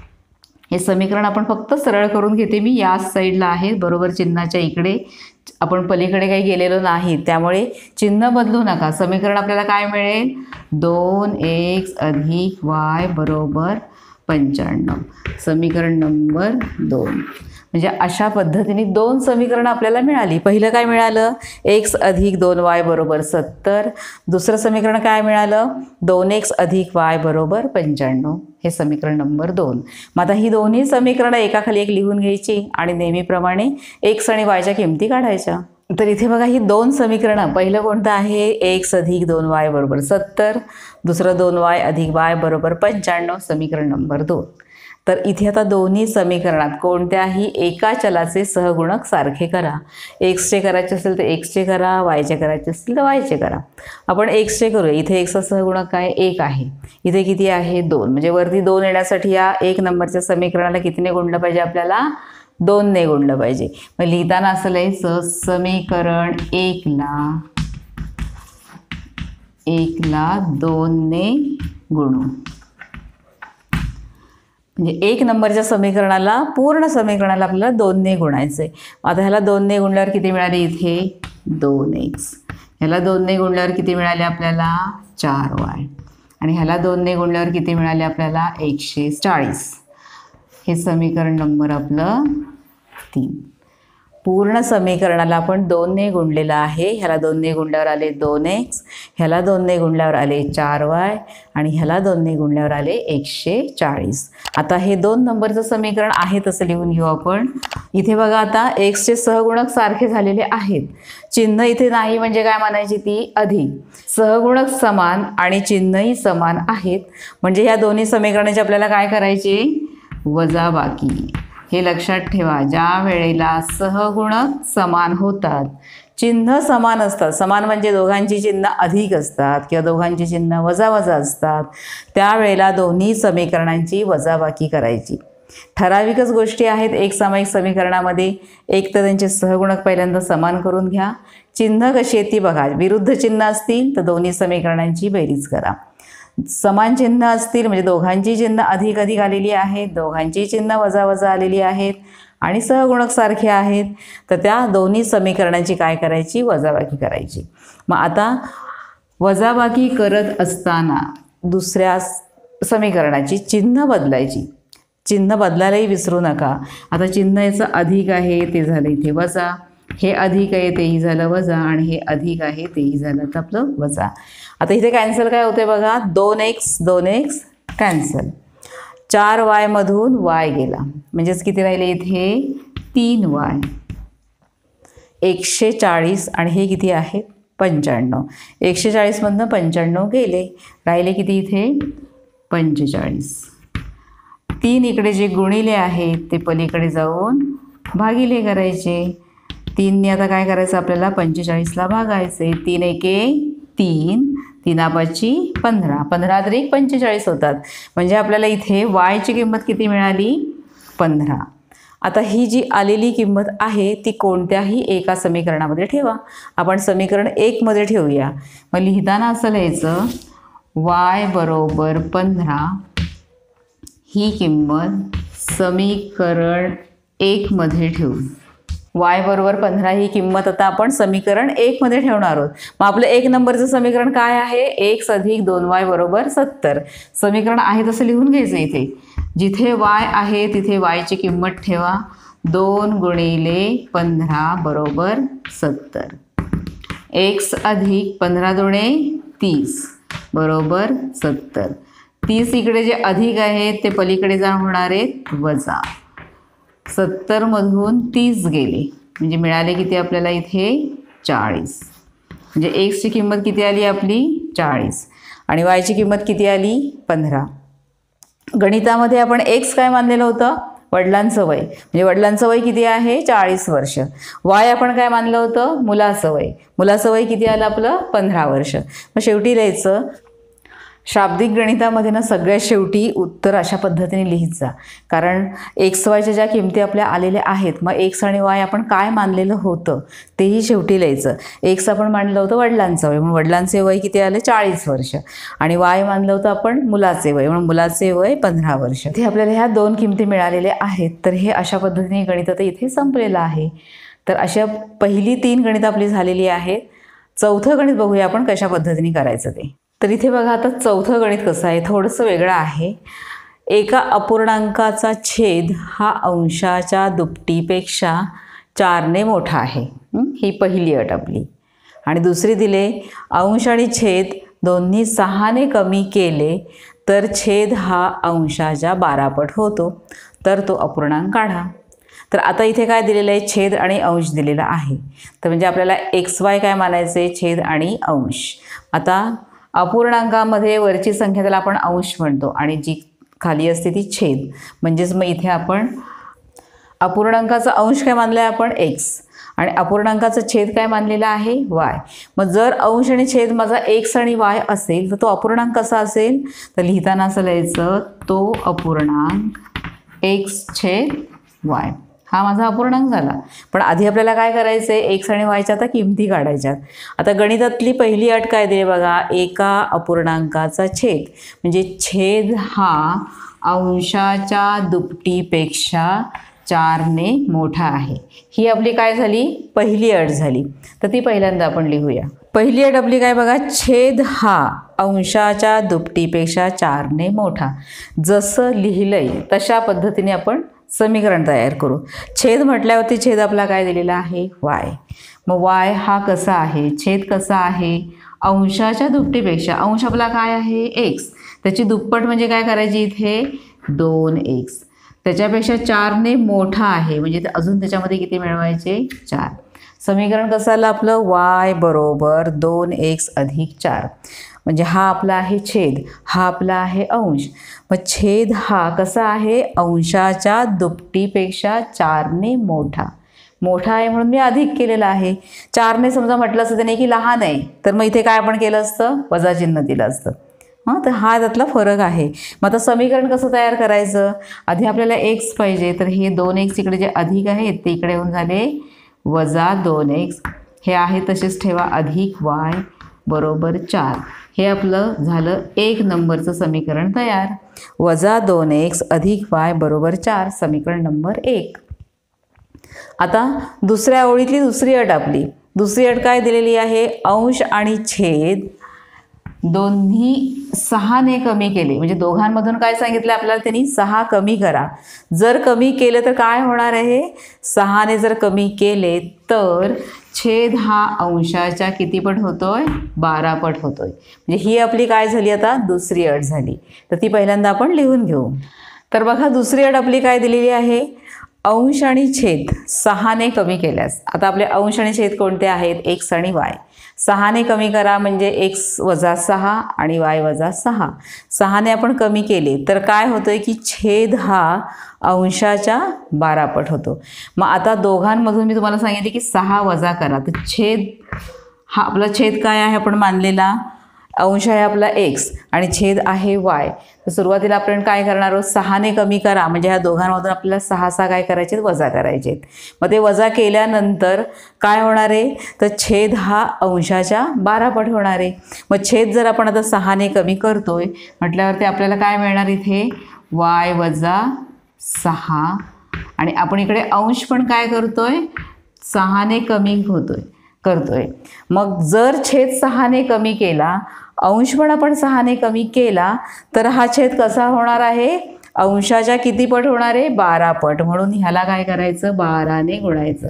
हे समीकरण आपण फक्त सरळ करून घेते मी. याच साईडला आहे बरोबर चिन्हाच्या इकडे. आपण पलीकडे काही गेलेलो नाही त्यामुळे चिन्ह बदलू नका. समीकरण आपल्याला काय मिळेल? दोन एक्स अधिक वाय बरोबर पंच्याण्णव. समीकरण नंबर दोन. म्हणजे अशा पद्धतीने दोन समीकरणं आपल्याला मिळाली. पहिलं काय मिळालं? एक्स अधिक दोन वाय बरोबर सत्तर. दुसरं समीकरण काय मिळालं? दोन एक्स अधिक वाय बरोबर पंच्याण्णव. हे समीकरण नंबर दोन. मग आता ही दोन्ही समीकरणं एकाखाली एक लिहून घ्यायची आणि नेहमीप्रमाणे एक्स आणि वायच्या किमती काढायच्या. तर इथे बघा ही दोन समीकरणं. पहिलं कोणतं आहे? एक्स अधिक दोन वाय बरोबर सत्तर. दुसरं दोन वाय अधिक वाय बरोबर पंच्याण्णव. समीकरण नंबर दोन. तर इथे आता दोन्ही समीकरणात कोणत्याही एका चलाचे सहगुणक सारखे करा. एक्सचे करायचे असेल तर एक्सचे करा, वायचे करायचे असतील तर वायचे करा. आपण एक्सचे करूया. इथे एक्सचा सहगुणक काय? एक आहे. इथे किती आहे? दोन. म्हणजे वरती दोन येण्यासाठी या एक नंबरच्या समीकरणाला कितीने गुणलं पाहिजे? आपल्याला दोनने गुणलं पाहिजे. मग लिहिताना असं लिहायचं समीकरण एकला एकला दोनने गुणू. म्हणजे एक नंबरच्या समीकरणाला पूर्ण समीकरणाला आपल्याला दोनने गुणायचं आहे. आता ह्याला दोनने गुणल्यावर किती मिळाले? इथे दोन एक्स. ह्याला दोनने गुणल्यावर किती मिळाले आपल्याला? चार वाय. आणि ह्याला दोनने गुणल्यावर किती मिळाले आपल्याला? एकशे चाळीस. हे समीकरण नंबर आपलं तीन. पूर्ण समीकरणाला आपण दोनने गुणलेलं आहे. ह्याला दोनने गुणल्यावर आले दोन एक्स, ह्याला दोनने गुणल्यावर आले चार वाय आणि ह्याला दोनने गुणल्यावर आले एकशे चाळीस. आता हे दोन नंबरचं समीकरण आहे तसं लिहून घेऊ आपण. इथे बघा आता एक्सचे सहगुणक सारखे झालेले आहेत. चिन्ह इथे नाही म्हणजे काय म्हणायची ती अधिक. सहगुणक समान आणि चिन्हही समान आहेत म्हणजे ह्या दोन्ही समीकरणाचे आपल्याला काय करायचे, वजाबाकी. हे लक्षात ठेवा, ज्या वेळेला सहगुणक समान होतात, चिन्ह समान असतात, समान म्हणजे दोघांची चिन्ह अधिक असतात किंवा दोघांची चिन्ह वजा वजा असतात, त्यावेळेला दोन्ही समीकरणांची वजाबाकी करायची. ठराविकच गोष्टी आहेत एक सामायिक समीकरणामध्ये. एक तर त्यांचे सहगुणक पहिल्यांदा समान करून घ्या. चिन्ह कशी आहेत ती बघा. विरुद्ध चिन्ह असतील तर दोन्ही समीकरणांची बेरीज करा. समान चिन्ह असतील म्हणजे दोघांची चिन्ह अधिक अधिक आलेली आहेत, दोघांची चिन्ह वजा वजा आलेली आहेत आणि सहगुणक सारखे आहेत, तर त्या दोन्ही समीकरणांची काय करायची, वजाबाकी करायची. मग आता वजाबाकी करत असताना दुसऱ्या समीकरणाची चिन्ह बदलायची. चिन्ह बदलायलाही विसरू नका. आता चिन्ह याचं अधिक आहे ते झालं इथे वजा, हे अधिक आहे तेही झालं वजा आणि हे अधिक आहे तेही झालं तर आपलं वजा. आता इथे कॅन्सल काय होते बघा, दोन एक्स दोन एक्स कॅन्सल. चार वायमधून वाय गेला म्हणजेच किती राहिले इथे तीन वाय. एकशे चाळीस आणि हे किती आहे पंच्याण्णव. एकशे चाळीसमधनं पंच्याण्णव गेले, राहिले किती इथे पंचेचाळीस. तीन इकडे जे गुणिले आहेत ते पलीकडे जाऊन भागिले करायचे. तीनने आता काय करायचं आपल्याला पंचेचाळीसला भागायचे. तीन एके तीन, तीनापाची पंधरा, पंधरा तरी पंचेचाळीस होतात म्हणजे आपल्याला इथे वायची किंमत किती मिळाली पंधरा. आता ही जी आलेली किंमत आहे ती कोणत्याही एका समीकरणामध्ये ठेवा. आपण समीकरण एकमध्ये ठेवूया. मग लिहिताना असं लिहायचं वाय बरोबर पंधरा ही किंमत समीकरण एकमध्ये ठेवू. वाय बरोबर पंधरा ही किंमत आता आपण समीकरण एकमध्ये ठेवणार आहोत. मग आपलं एक नंबरचं समीकरण काय आहे, एक्स अधिक दोन वाय बरोबर सत्तर. समीकरण आहे तसं लिहून घ्यायचं. इथे जिथे वाय आहे तिथे वायची किंमत ठेवा. दोन गुणिले पंधरा बरोबर सत्तर. एक्स अधिक पंधरा दोणे तीस बरोबर सत्तर. तीस इकडे जे अधिक आहेत ते पलीकडे जा होणार आहेत वजा. सत्तरमधून तीस गेले म्हणजे मिळाले किती आपल्याला इथे चाळीस. म्हणजे एक्सची किंमत किती आली आपली चाळीस आणि वायची किंमत किती आली पंधरा. गणितामध्ये आपण एक्स काय मानलेलं होतं, वडिलांचं वय. म्हणजे वडिलांचं वय किती आहे चाळीस वर्ष. वाय आपण काय मानलं होतं, मुलाचं वय. मुलाचं वय किती आलं आपलं पंधरा वर्ष. मग शेवटी लिहायचं शाब्दिक गणितामध्ये ना सगळ्यात शेवटी उत्तर अशा पद्धतीने लिहित जा. कारण एक्स वायच्या ज्या किमती आपल्या आलेल्या आहेत मग एक्स आणि वाय आपण काय मानलेलं होतं तेही शेवटी लिहायचं. एक्स आपण मानलं होतं वडिलांचं वय म्हणून वडिलांचे वय किती आले चाळीस वर्ष आणि वाय मानलं होतं आपण मुलाचे वय म्हणून मुलाचे वय पंधरा वर्ष. ते आपल्याला ह्या दोन किमती मिळालेल्या आहेत. तर हे अशा पद्धतीने गणित आता इथे संपलेलं आहे. तर अशा पहिली तीन गणित आपली झालेली आहेत. चौथं गणित बघूया आपण कशा पद्धतीने करायचं ते. तर इथे बघा आता चौथं गणित कसं आहे, थोडंसं वेगळं आहे. एका अपूर्णांकाचा छेद हा अंशाच्या दुपटीपेक्षा चारने मोठा आहे. ही पहिली अट आपली. आणि दुसरी दिले अंश आणि छेद दोन्ही सहाने कमी केले तर छेद हा अंशाच्या बारापट होतो, तर तो अपूर्णांक काढा. तर आता इथे काय दिलेलं आहे, छेद आणि अंश दिलेला आहे. तर म्हणजे आपल्याला एक्स वाय काय मानायचे, छेद आणि अंश. आता अपूर्णांकामध्ये वरची संख्या त्याला आपण अंश म्हणतो आणि जी खाली असते ती छेद. म्हणजेच मग इथे आपण अपूर्णांकाचा अंश काय मानला आहे आपण एक्स आणि अपूर्णांकाचा छेद काय मानलेला आहे वाय. मग जर अंश आणि छेद माझा एक्स आणि वाय असेल तर तो अपूर्णांक कसा असेल, तर लिहिताना असं लिहायचं तो अपूर्णांक एक्स छेद वाय. हा माझा अपूर्णांक झाला. पण आधी आपल्याला काय करायचं आहे, एक्स आणि वायच्या आता किमती काढायच्यात. आता गणितातली पहिली अट काय दिली बघा, एका अपूर्णांकाचा छेद म्हणजे छेद हा अंशाच्या दुपटीपेक्षा चारने मोठा आहे. ही आपली काय झाली पहिली अट झाली. तर ती पहिल्यांदा आपण लिहूया. पहिली अट आपली काय बघा, छेद हा अंशाच्या दुपटीपेक्षा चारने मोठा. जसं लिहिलंय तशा पद्धतीने आपण समीकरण तयार करू। छेद म्हटल्यावरती छेद आपला काय दिलेला आहे वाय। मग वाय हा कसा आहे, छेद कसा आहे, अंशाच्या दुपटीपेक्षा, अंश आपला काय आहे एक्स, त्याची दुप्पट म्हणजे काय करायची इथे दोन एक्स, त्याच्यापेक्षा चारने मोठा आहे म्हणजे अजून त्याच्यामध्ये किती मिळवायचे चार। समीकरण कसं आलं आपलं वाय बरोबर दोन एक्स अधिक चार, म्हणजे हा आपला आहे छेद, हा आपला आहे अंश। मग छेद हा कसा आहे अंशाच्या दुपटीपेक्षा चारने मोठा, मोठा आहे म्हणून मी अधिक केलेला आहे। चारने समजा म्हटलं असतं त्याने की लहान आहे तर मग इथे काय आपण केलं असतं वजा चिन्ह दिलं असतं। हां तर हा त्यातला फरक आहे। मग आता समीकरण कसं तयार करायचं, आधी आपल्याला एक्स पाहिजे तर हे दोन एक्स इकडे जे अधिक आहेत ते इकडे येऊन झाले वजा दोन एक्स, हे आहे तसेच ठेवा अधिक वाय बरोबर चार, हे आपलं झालं एक नंबरचं समीकरण तयार। वजा दोन एक्स अधिक वाय बरोबर चार समीकरण नंबर एक। आता दुसऱ्या ओळीतली दुसरी अट आपली, दुसरी अट काय दिलेली आहे, अंश आणि छेद दोन्ही सहाने कमी केले, म्हणजे दोघांमधून काय सांगितलं आपल्याला त्यांनी सहा कमी करा। जर कमी केलं तर काय होणार आहे, सहाने जर कमी केले तर छेद हा अंशाच्या किती पट होतोय बारा पट होतोय, म्हणजे ही आपली काय झाली आता दुसरी अट झाली। तर ती पहिल्यांदा आपण लिहून घेऊ। तर बघा दुसरी अट आपली काय दिलेली आहे, अंश आणि छेद सहाने कमी केल्यास, आता आपले अंश आणि छेद कोणते आहेत एक्स आणि वाय, सहाने कमी करा म्हणजे एक्स वजा सहा आणि वाय वजा सहा, सहाने आपण कमी केले तर काय होतंय की छेद हा अंशाच्या बारा पट होतो। मग आता दोघांमधून मी तुम्हाला सांगितले की सहा वजा करा, तर छेद हा आपला छेद काय आहे आपण मानलेला, अंश आहे आपला एक्स आणि छेद आहे वाय। तर सुरुवातीला आपण काय करणार आहोत सहाने कमी करा म्हणजे ह्या दोघांमधून आपल्याला सहा सहा काय करायचे वजा करायचे। मग ते वजा केल्यानंतर काय होणार आहे तर छेद हा अंशाच्या बारा पट होणार आहे। मग छेद जर आपण आता सहाने कमी करतोय म्हटल्यावरती आपल्याला काय मिळणार इथे वाय वजा सहा, आणि आपण इकडे अंश पण काय करतोय सहाने कमी होतोय करतोय। मग जर छेद सहाने कमी केला, अंश पण आपण सहाने कमी केला तर हा छेद कसा होणार आहे अंशाच्या किती पट होणार आहे बारा पट, म्हणून ह्याला काय करायचं बाराने गुणायचं।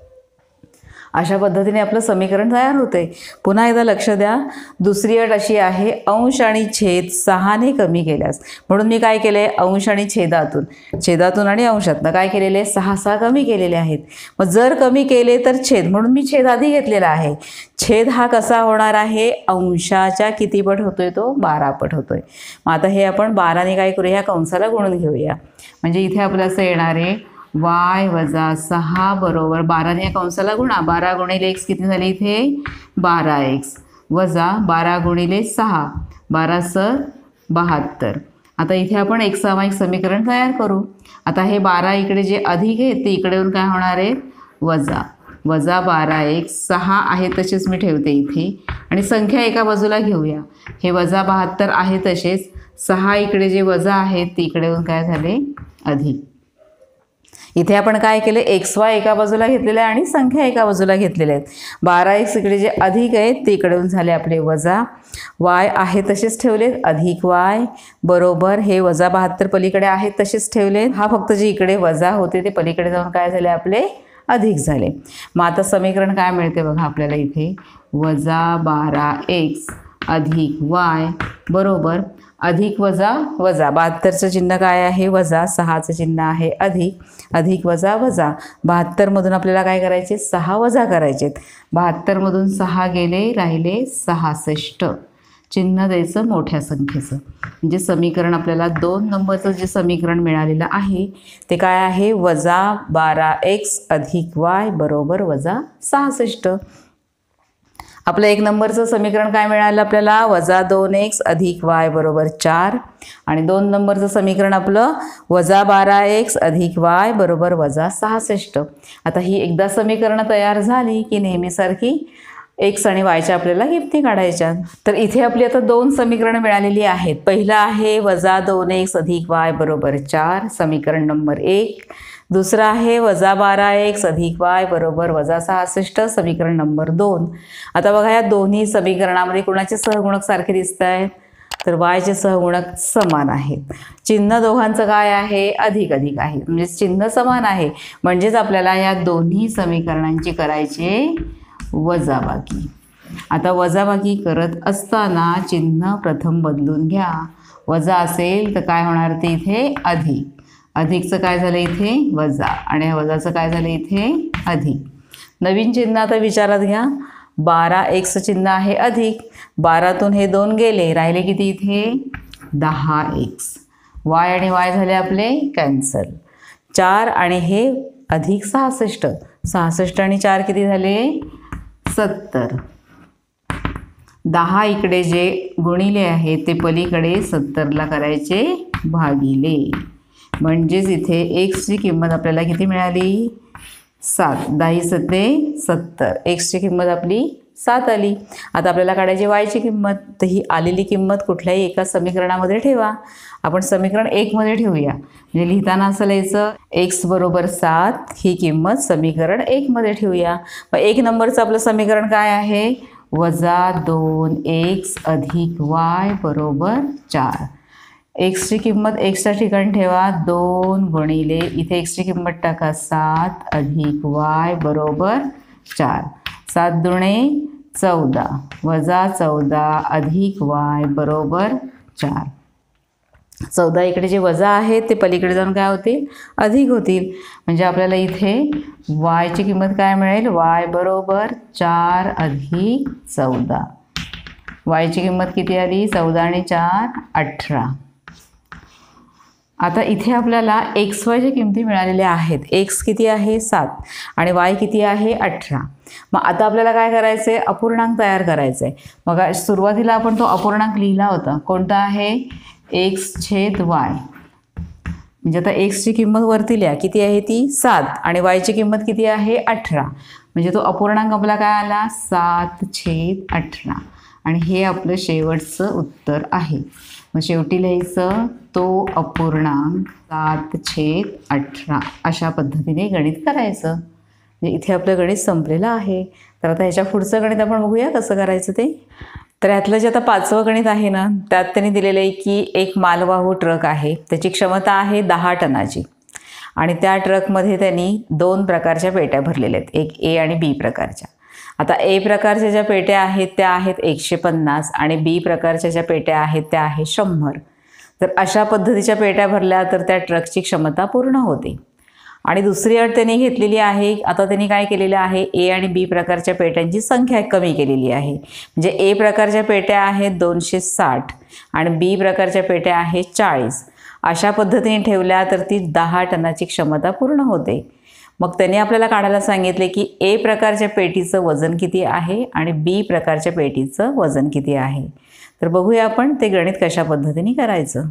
अशा पद्धतीने आपलं समीकरण तयार होते। पुन्हा एकदा लक्ष द्या, दुसरी अट अशी आहे अंश आणि छेद सहाने कमी केल्यास, म्हणून मी काय केले अंश आणि छेदातून छेदातून आणि अंशातून काय केलेले सहा सहा कमी केलेले आहेत। मग जर कमी केले तर छेद, म्हणून मी छेद आधी घेतलेला आहे। छेद हा कसा होणार आहे अंशाच्या किती पट होतोय तो बारा पट होतोय। मग आता हे आपण बाराने काय करूया ह्या कंसाला गुणून घेऊया, म्हणजे इथे आपलं असं येणार आहे वाय वजा सहा बरोबर बाराने या कंसाला गुणा, बारा गुणिले एक्स किती झाले इथे बारा एक्स वजा बारा गुणिले सहा, बारा सर बहात्तर। आता इथे आपण एक सामायिक समीकरण तयार करू। आता हे बारा इकडे जे अधिक आहे ते इकडे येऊन काय होणार आहे वजा, वजा बारा एक्स, सहा आहे तसेच मी ठेवते इथे आणि संख्या एका बाजूला घेऊया, हे वजा बहात्तर आहे तसेच, सहा इकडे जे वजा आहेत ते इकडे येऊन काय झाले अधिक। इथे आपण काय केले एक्स वाय एका बाजूला घेतलेले आहे आणि संख्या एका बाजूला घेतलेल्या आहेत। बारा एक्स इकडे जे अधिक आहेत ते इकडे येऊन झाले आपले वजा, वाय आहे तसेच ठेवलेत अधिक वाय बरोबर हे वजा बहात्तर पलीकडे आहेत तसेच ठेवले, हा फक्त जे इकडे वजा होते ते पलीकडे जाऊन काय झाले आपले अधिक झाले। मग आता समीकरण काय मिळते बघा आपल्याला इथे वजा बारा एक्स अधिक वाय बरोबर अधिक वजा वजा, बहात्तरचं चिन्ह काय आहे वजा, सहाचं चिन्ह आहे अधिक, अधिक वजा वजा, बहात्तरमधून आपल्याला काय करायचे सहा वजा करायचेत, बहात्तरमधून सहा गेले राहिले सहासष्ट, चिन्ह द्यायचं मोठ्या संख्येचं। म्हणजे समीकरण आपल्याला दोन नंबरचं जे समीकरण मिळालेलं आहे ते काय आहे वजा बारा एक्स अधिक वाय बरोबर वजा सहासष्ट। आपलं एक नंबरचं समीकरण काय मिळालं आपल्याला वजा दोन एक्स अधिक वाय बरोबर चार, आणि दोन नंबरचं समीकरण आपलं वजा बारा एक्स अधिक वाय बरोबर वजा सहासष्ट। आता ही एकदा समीकरणं तयार झाली की नेहमीसारखी एक्स आणि वायच्या आपल्याला किमती काढायच्या। तर इथे आपली आता दोन समीकरणं मिळालेली आहेत। पहिलं आहे वजा दोन एक्स अधिक वाय बरोबर चार समीकरण नंबर एक, दुसरा आहे वजा बारा एक्स अधिक वाय बरोबर वजा सहासष्ट समीकरण नंबर दोन। आता बघा या दोन्ही समीकरणामध्ये कोणाचे सहगुणक सारखे दिसत आहेत, तर वायचे सहगुणक समान आहेत. चिन्ह दोघांचं काय आहे? अधिक अधिक आहे. म्हणजे चिन्ह समान आहे म्हणजेच आपल्याला या दोन्ही समीकरणांची करायचे वजाबाकी. आता वजाबाकी करत असताना चिन्ह प्रथम बदलून घ्या. वजा असेल तर काय होणार ते इथे अधिक, अधिकचं काय झालं इथे वजा, आणि वजाचं काय झालं इथे अधिक. नवीन चिन्ह आता विचारात घ्या. बारा एक्सचं चिन्ह आहे अधिक, बारातून हे दोन गेले, राहिले किती इथे दहा एक्स. वाय आणि वाय झाले आपले कॅन्सल. चार आणि हे अधिक सहासष्ट, सहासष्ट आणि चार किती झाले सत्तर. दहा इकडे जे गुणिले आहे ते पलीकडे सत्तरला करायचे भागिले, म्हणजेच इथे एक्सची किंमत आपल्याला किती मिळाली सात. दहा सत्ते सत्तर, एक्सची किंमत आपली सात आली. आता आपल्याला काढायची वायची किंमत, तर ही आलेली किंमत कुठल्याही एका समीकरणामध्ये ठेवा. आपण समीकरण एकमध्ये ठेवूया, म्हणजे लिहिताना असं लिहायचं एक्स बरोबर सात, ही किंमत समीकरण एकमध्ये ठेवूया. मग एक नंबरचं आपलं समीकरण काय आहे? वजा दोन एक्स अधिक वाय बरोबर चार. एक्सची किंमत एक्सच्या ठिकाणी ठेवा, दोन गुणिले इथे एक्सची किंमत टाका सात अधिक वाय बरोबर चार. सात दुणे चौदा, वजा चौदा अधिक वाय बरोबर चार. चौदा इकडे जे वजा आहेत ते पलीकडे जाऊन काय होतील अधिक होतील, म्हणजे आपल्याला इथे वायची किंमत काय मिळेल? वाय बरोबर चार अधिक चौदा. वायची किंमत किती आली? चौदा आणि चार अठरा. आता इथे आपल्याला एक्स वायच्या किमती मिळालेल्या आहेत. एक्स किती आहे सात आणि वाय किती आहे अठरा. मग आता आपल्याला काय करायचं आहे? अपूर्णांक तयार करायचं आहे. मग सुरुवातीला आपण तो अपूर्णांक लिहिला होता, कोणता आहे? एक्स छेद वाय. म्हणजे आता एक्सची किंमत वरती लिहा, किती आहे ती सात, आणि वायची किंमत किती आहे अठरा. म्हणजे तो अपूर्णांक आपला काय आला? सात छेद अठरा. आणि हे आपलं शेवटचं उत्तर आहे. मग शेवटी लिहायचं तो अपूर्णांक सात छेद अठरा. अशा पद्धतीने गणित करायचं. म्हणजे इथे आपलं गणित संपलेलं आहे. तर आता ह्याच्या पुढचं गणित आपण बघूया कसं करायचं ते. तर यातलं जे आता पाचवं गणित आहे ना, त्यात त्यांनी दिलेलं आहे की एक मालवाहू ट्रक आहे, त्याची क्षमता आहे दहा टनाची, आणि त्या ट्रकमध्ये त्यांनी दोन प्रकारच्या पेट्या भरलेल्या आहेत, एक ए आणि बी प्रकारच्या. आता ए प्रकारच्या ज्या पेट्या आहेत त्या आहेत एकशे पन्नास आणि बी प्रकारच्या ज्या पेट्या आहेत त्या आहेत शंभर. तर अशा पद्धतीच्या पेट्या भरल्या तर त्या ट्रकची क्षमता पूर्ण होते. आणि दुसरी अट त्यांनी घेतलेली आहे, आता त्यांनी काय केलेलं आहे? ए आणि बी प्रकारच्या पेट्यांची संख्या कमी केलेली आहे. म्हणजे ए प्रकारच्या पेट्या आहेत दोनशे साठ आणि बी प्रकारच्या पेट्या आहेत चाळीस. अशा पद्धतीने ठेवल्या तर ती दहा टनाची क्षमता पूर्ण होते. मग त्यांनी आपल्याला काढायला सांगितले की ए प्रकारच्या पेटीचं वजन किती आहे आणि बी प्रकारच्या पेटीचं वजन किती आहे. तर बघूया आपण ते गणित कशा पद्धतीने करायचं.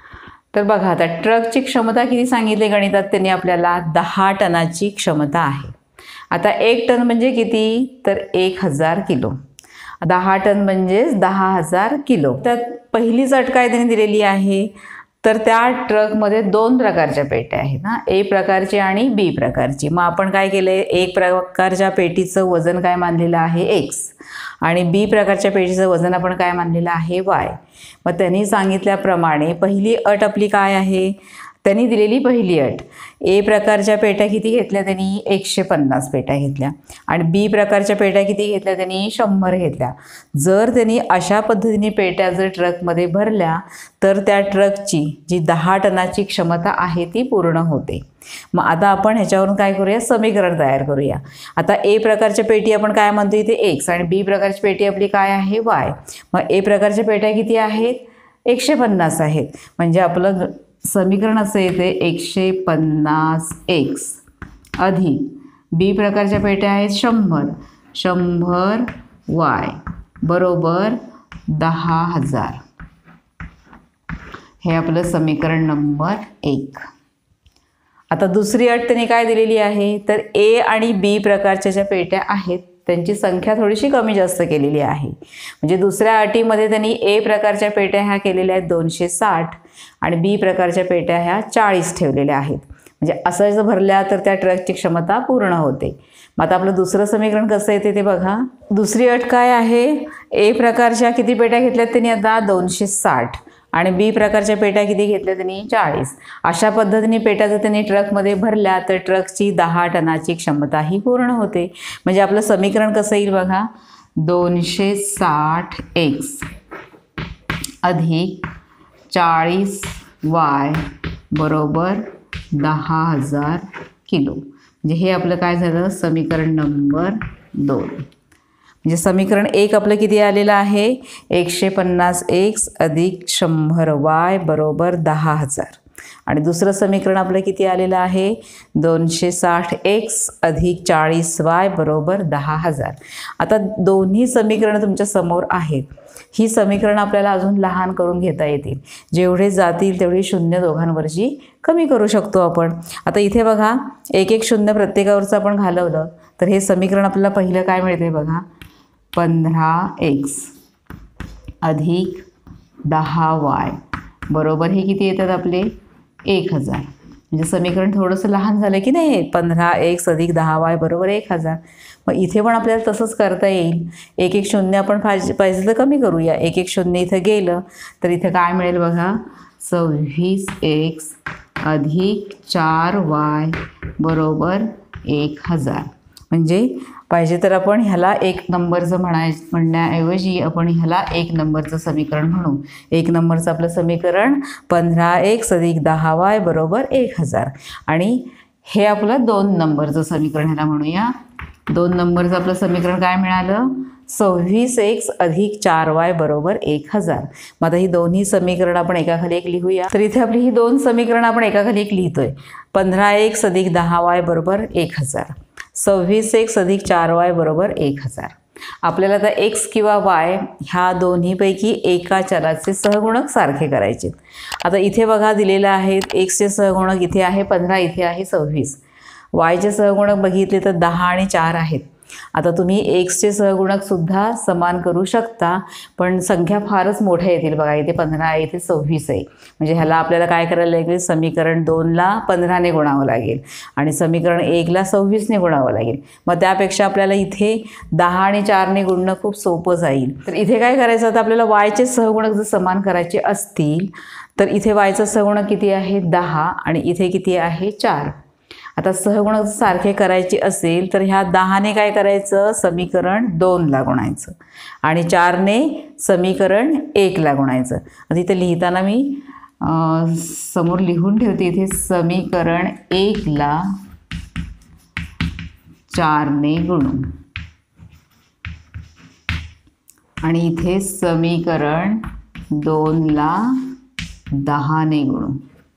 तर बघा आता ट्रकची क्षमता किती सांगितली गणितात त्यांनी आपल्याला? दहा टनाची क्षमता आहे. आता एक टन म्हणजे किती? तर एक हजार किलो. दहा टन म्हणजेच दहा हजार किलो. त्यात पहिलीच अट काय त्यांनी दिलेली आहे? तर त्या ट्रकमध्ये दोन प्रकारच्या पेट्या आहेत ना, ए प्रकारची आणि बी प्रकारची. मग आपण काय केलं आहे? एक प्रकारच्या पेटीचं वजन काय मानलेलं आहे? एक्स, आणि बी प्रकारच्या पेटीचं वजन आपण काय मानलेलं आहे? वाय. मग त्यांनी सांगितल्याप्रमाणे पहिली अट आपली काय आहे? त्यांनी दिलेली पहिली अट, ए प्रकारच्या पेट्या किती घेतल्या त्यांनी? एकशे पन्नास पेट्या घेतल्या, आणि बी प्रकारच्या पेट्या किती घेतल्या त्यांनी? शंभर घेतल्या. जर त्यांनी अशा पद्धतीने पेट्या जर ट्रकमध्ये भरल्या तर त्या ट्रकची जी दहा टनाची क्षमता आहे ती पूर्ण होते. मग आता आपण ह्याच्यावरून काय करूया? समीकरण तयार करूया. आता ए प्रकारच्या पेटी आपण काय म्हणतो इथे? एक्स, आणि बी प्रकारची पेटी आपली काय आहे? वाय. मग ए प्रकारच्या पेट्या किती आहेत? एकशे पन्नास आहेत. म्हणजे आपलं समीकरण असं येते एकशे पन्नास एक्स अधिक बी प्रकारच्या पेट्या आहेत शंभर, शंभर वाय बरोबर दहा हजार. हे आपलं समीकरण नंबर एक. आता दुसरी अट त्यांनी काय दिलेली आहे? तर ए आणि बी प्रकारच्या ज्या पेट्या आहेत त्यांची संख्या थोडीशी कमी जास्त केलेली आहे. म्हणजे दुसऱ्या अटीमध्ये त्यांनी ए प्रकारच्या पेट्या ह्या केलेल्या आहेत दोनशे साठ आणि बी प्रकारच्या पेट्या ह्या चाळीस ठेवलेल्या आहेत. म्हणजे असं जर भरल्या तर त्या ट्रकची क्षमता पूर्ण होते. मग आता आपलं दुसरं समीकरण कसं येते ते बघा. दुसरी अट काय आहे? ए प्रकारच्या किती पेट्या घेतल्यात त्यांनी आता दोनशे साठ आणि बी प्रकारच्या पेट्या किती घेतल्या त्यांनी चाळीस. अशा पद्धतीने पेट्या जर त्यांनी ट्रकमध्ये भरल्या तर ट्रकची दहा टनाची क्षमताही पूर्ण होते. म्हणजे आपलं समीकरण कसं येईल बघा, दोनशे साठ एक्स अधिक चाळीस वाय बरोबर दहा हजार किलो. म्हणजे हे आपलं काय झालं, समीकरण नंबर दोन. म्हणजे समीकरण एक आपलं किती आलेलं आहे, एकशे पन्नास एक्स अधिक शंभर वाय बरोबर दहा हजार. आणि दुसरं समीकरण आपलं किती आलेलं आहे, दोनशे साठ एक्स अधिक चाळीस वाय बरोबर दहा हजार. आता दोन्ही समीकरणं तुमच्या समोर आहेत. ही समीकरणं आपल्याला अजून लहान करून घेता येतील. जेवढे जातील तेवढी शून्य दोघांवरची कमी करू शकतो आपण. आता इथे बघा, एक एक शून्य प्रत्येकावरचं आपण घालवलं तर हे समीकरण आपल्याला पहिलं काय मिळते बघा, पंधरा एक्स अधिक दहा वाय बरोबर हे किती येतात आपले, एक हजार. म्हणजे समीकरण थोडंसं लहान झालं की नाही, पंधरा एक्स अधिक दहा वाय बरोबर एक हजार. मग इथे पण आपल्याला तसंच करता येईल. एक एक शून्य आपण पाहिजे पाहिजे तर कमी करूया. एक एक शून्य इथं गेलं तर इथं काय मिळेल बघा, सव्वीस एक्स अधिक चार वाय बरोबर एक हजार. म्हणजे पाहिजे तर आपण ह्याला एक नंबरचं म्हणाय म्हणण्याऐवजी आपण ह्याला एक नंबरचं समीकरण म्हणू. एक नंबरचं आपलं समीकरण पंधरा एक्स अधिक दहा वाय बरोबर एक हजार. आणि हे आपलं दोन नंबरचं समीकरण ह्याला म्हणूया. दोन नंबरचं आपलं समीकरण काय मिळालं, सव्वीस एक्स अधिक चार वाय बरोबर एक हजार. मग आता ही दोन्ही समीकरण आपण एकाखाली एक लिहूया. तर इथे आपली ही दोन समीकरण आपण एकाखाली एक लिहितोय. पंधरा एक्स अधिक दहा वाय बरोबर एक हजार, सव्वीस एक्स अधिक चार वाय बरोबर एक हजार. आपल्याला आता एक्स किंवा वाय ह्या दोन्हीपैकी एका चलाचे सहगुणक सारखे करायचे. आता इथे बघा दिलेलं आहे, एक्सचे सहगुणक इथे आहे पंधरा, इथे आहे सव्वीस. वायचे सहगुणक बघितले तर दहा आणि चार आहेत. आता तुम्ही एक्सचे सहगुणकसुद्धा समान करू शकता, पण संख्या फारच मोठ्या येतील बघा. इथे पंधरा आहे, इथे सव्वीस आहे. म्हणजे ह्याला आपल्याला काय करायला लागेल, समीकरण दोनला पंधराने गुणावं लागेल आणि समीकरण एकला सव्वीसने गुणावं लागेल. मग त्यापेक्षा आपल्याला इथे दहा आणि चारने गुणणं खूप सोपं जाईल. तर इथे काय करायचं, आता आपल्याला वायचे सहगुणक जर समान करायचे असतील तर इथे वायचं सहगुणक किती आहे, दहा आणि इथे किती आहे, चार. आता सहगुणक सारखे करायचे असेल तर ह्या दहाने काय करायचं, समीकरण दोनला गुणायचं आणि चारने समीकरण एकला गुणायचं. आता इथे लिहिताना मी समोर लिहून ठेवते, इथे समीकरण एकला चारने गुणू आणि इथे समीकरण दोनला दहाने गुणू.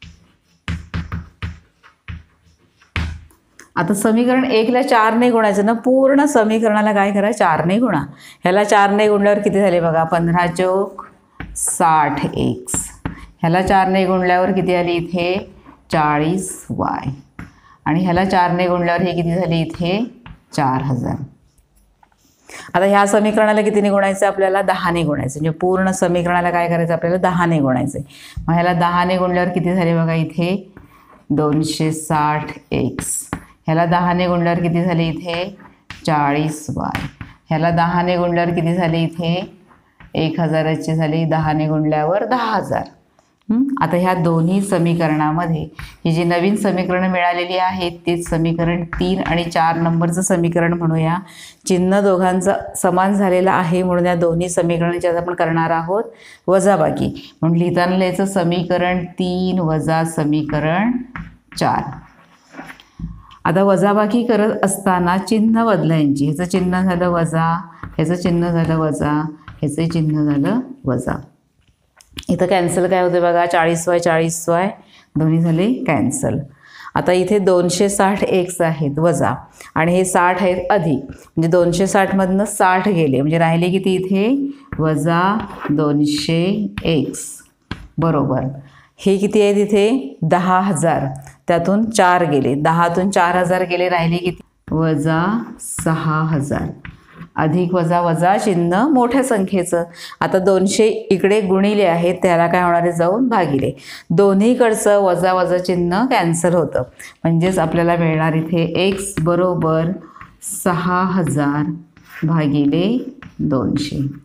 आता समीकरण एकला चारने गुणायचं ना, पूर्ण समीकरणाला काय करा, चारने गुणा. ह्याला चारने गुणल्यावर किती झाले बघा, पंधरा चौक साठ एक्स. ह्याला चारने गुणल्यावर किती आली इथे, चाळीस वाय. आणि ह्याला चारने गुणल्यावर हे किती झाले इथे, चार हजार. आता ह्या समीकरणाला कितीने गुणायचं, आपल्याला दहाने गुणायचं. म्हणजे पूर्ण समीकरणाला काय करायचं, आपल्याला दहाने गुणायचं. मग ह्याला दहाने गुणल्यावर किती झाले बघा इथे, दोनशे साठ एक्स. ह्याला दहाने गुणल्यावर किती झाले इथे, चाळीस वाय. ह्याला दहाने गुणल्यावर किती झाले इथे, एक हजाराची झाली. दहाने गुणल्यावर दहा हजार. आता ह्या दोन्ही समीकरणामध्ये ही जी नवीन समीकरणं मिळालेली आहेत तेच समीकरण तीन आणि चार नंबरचं समीकरण म्हणूया. चिन्ह दोघांचं समान झालेलं आहे म्हणून या दोन्ही समीकरणांची आज आपण करणार आहोत वजाबाकी. म्हणून लिहिताना लिहायचं समीकरण तीन वजा समीकरण चार. आता वजाबाकी करत असताना चिन्ह बदलायची. ह्याचं चिन्ह झालं वजा, ह्याचं चिन्ह झालं वजा, ह्याचं चिन्ह झालं वजा. इथं कॅन्सल काय होतं बघा, चाळीस वाय चाळीस वाय दोन्ही झाले कॅन्सल. आता इथे दोनशे साठ एक्स आहेत वजा आणि हे साठ आहेत अधिक. म्हणजे दोनशे साठमधनं साठ गेले म्हणजे राहिले किती इथे, वजा दोनशे एक्स बरोबर हे किती आहे तिथे, दहा हजार. त्यातून चार गेले, दहातून चार हजार गेले, राहिले किती, वजा सहा हजार. अधिक वजा वजा चिन्ह मोठ्या संख्येचं. आता दोनशे इकडे गुणिले आहेत त्याला काय होणार आहे, जाऊन भागिले. दोन्हीकडचं वजा वजा चिन्ह कॅन्सल होतं. म्हणजेच आपल्याला मिळणार इथे एक्स बरोबर सहा हजार भागिले दोनशे.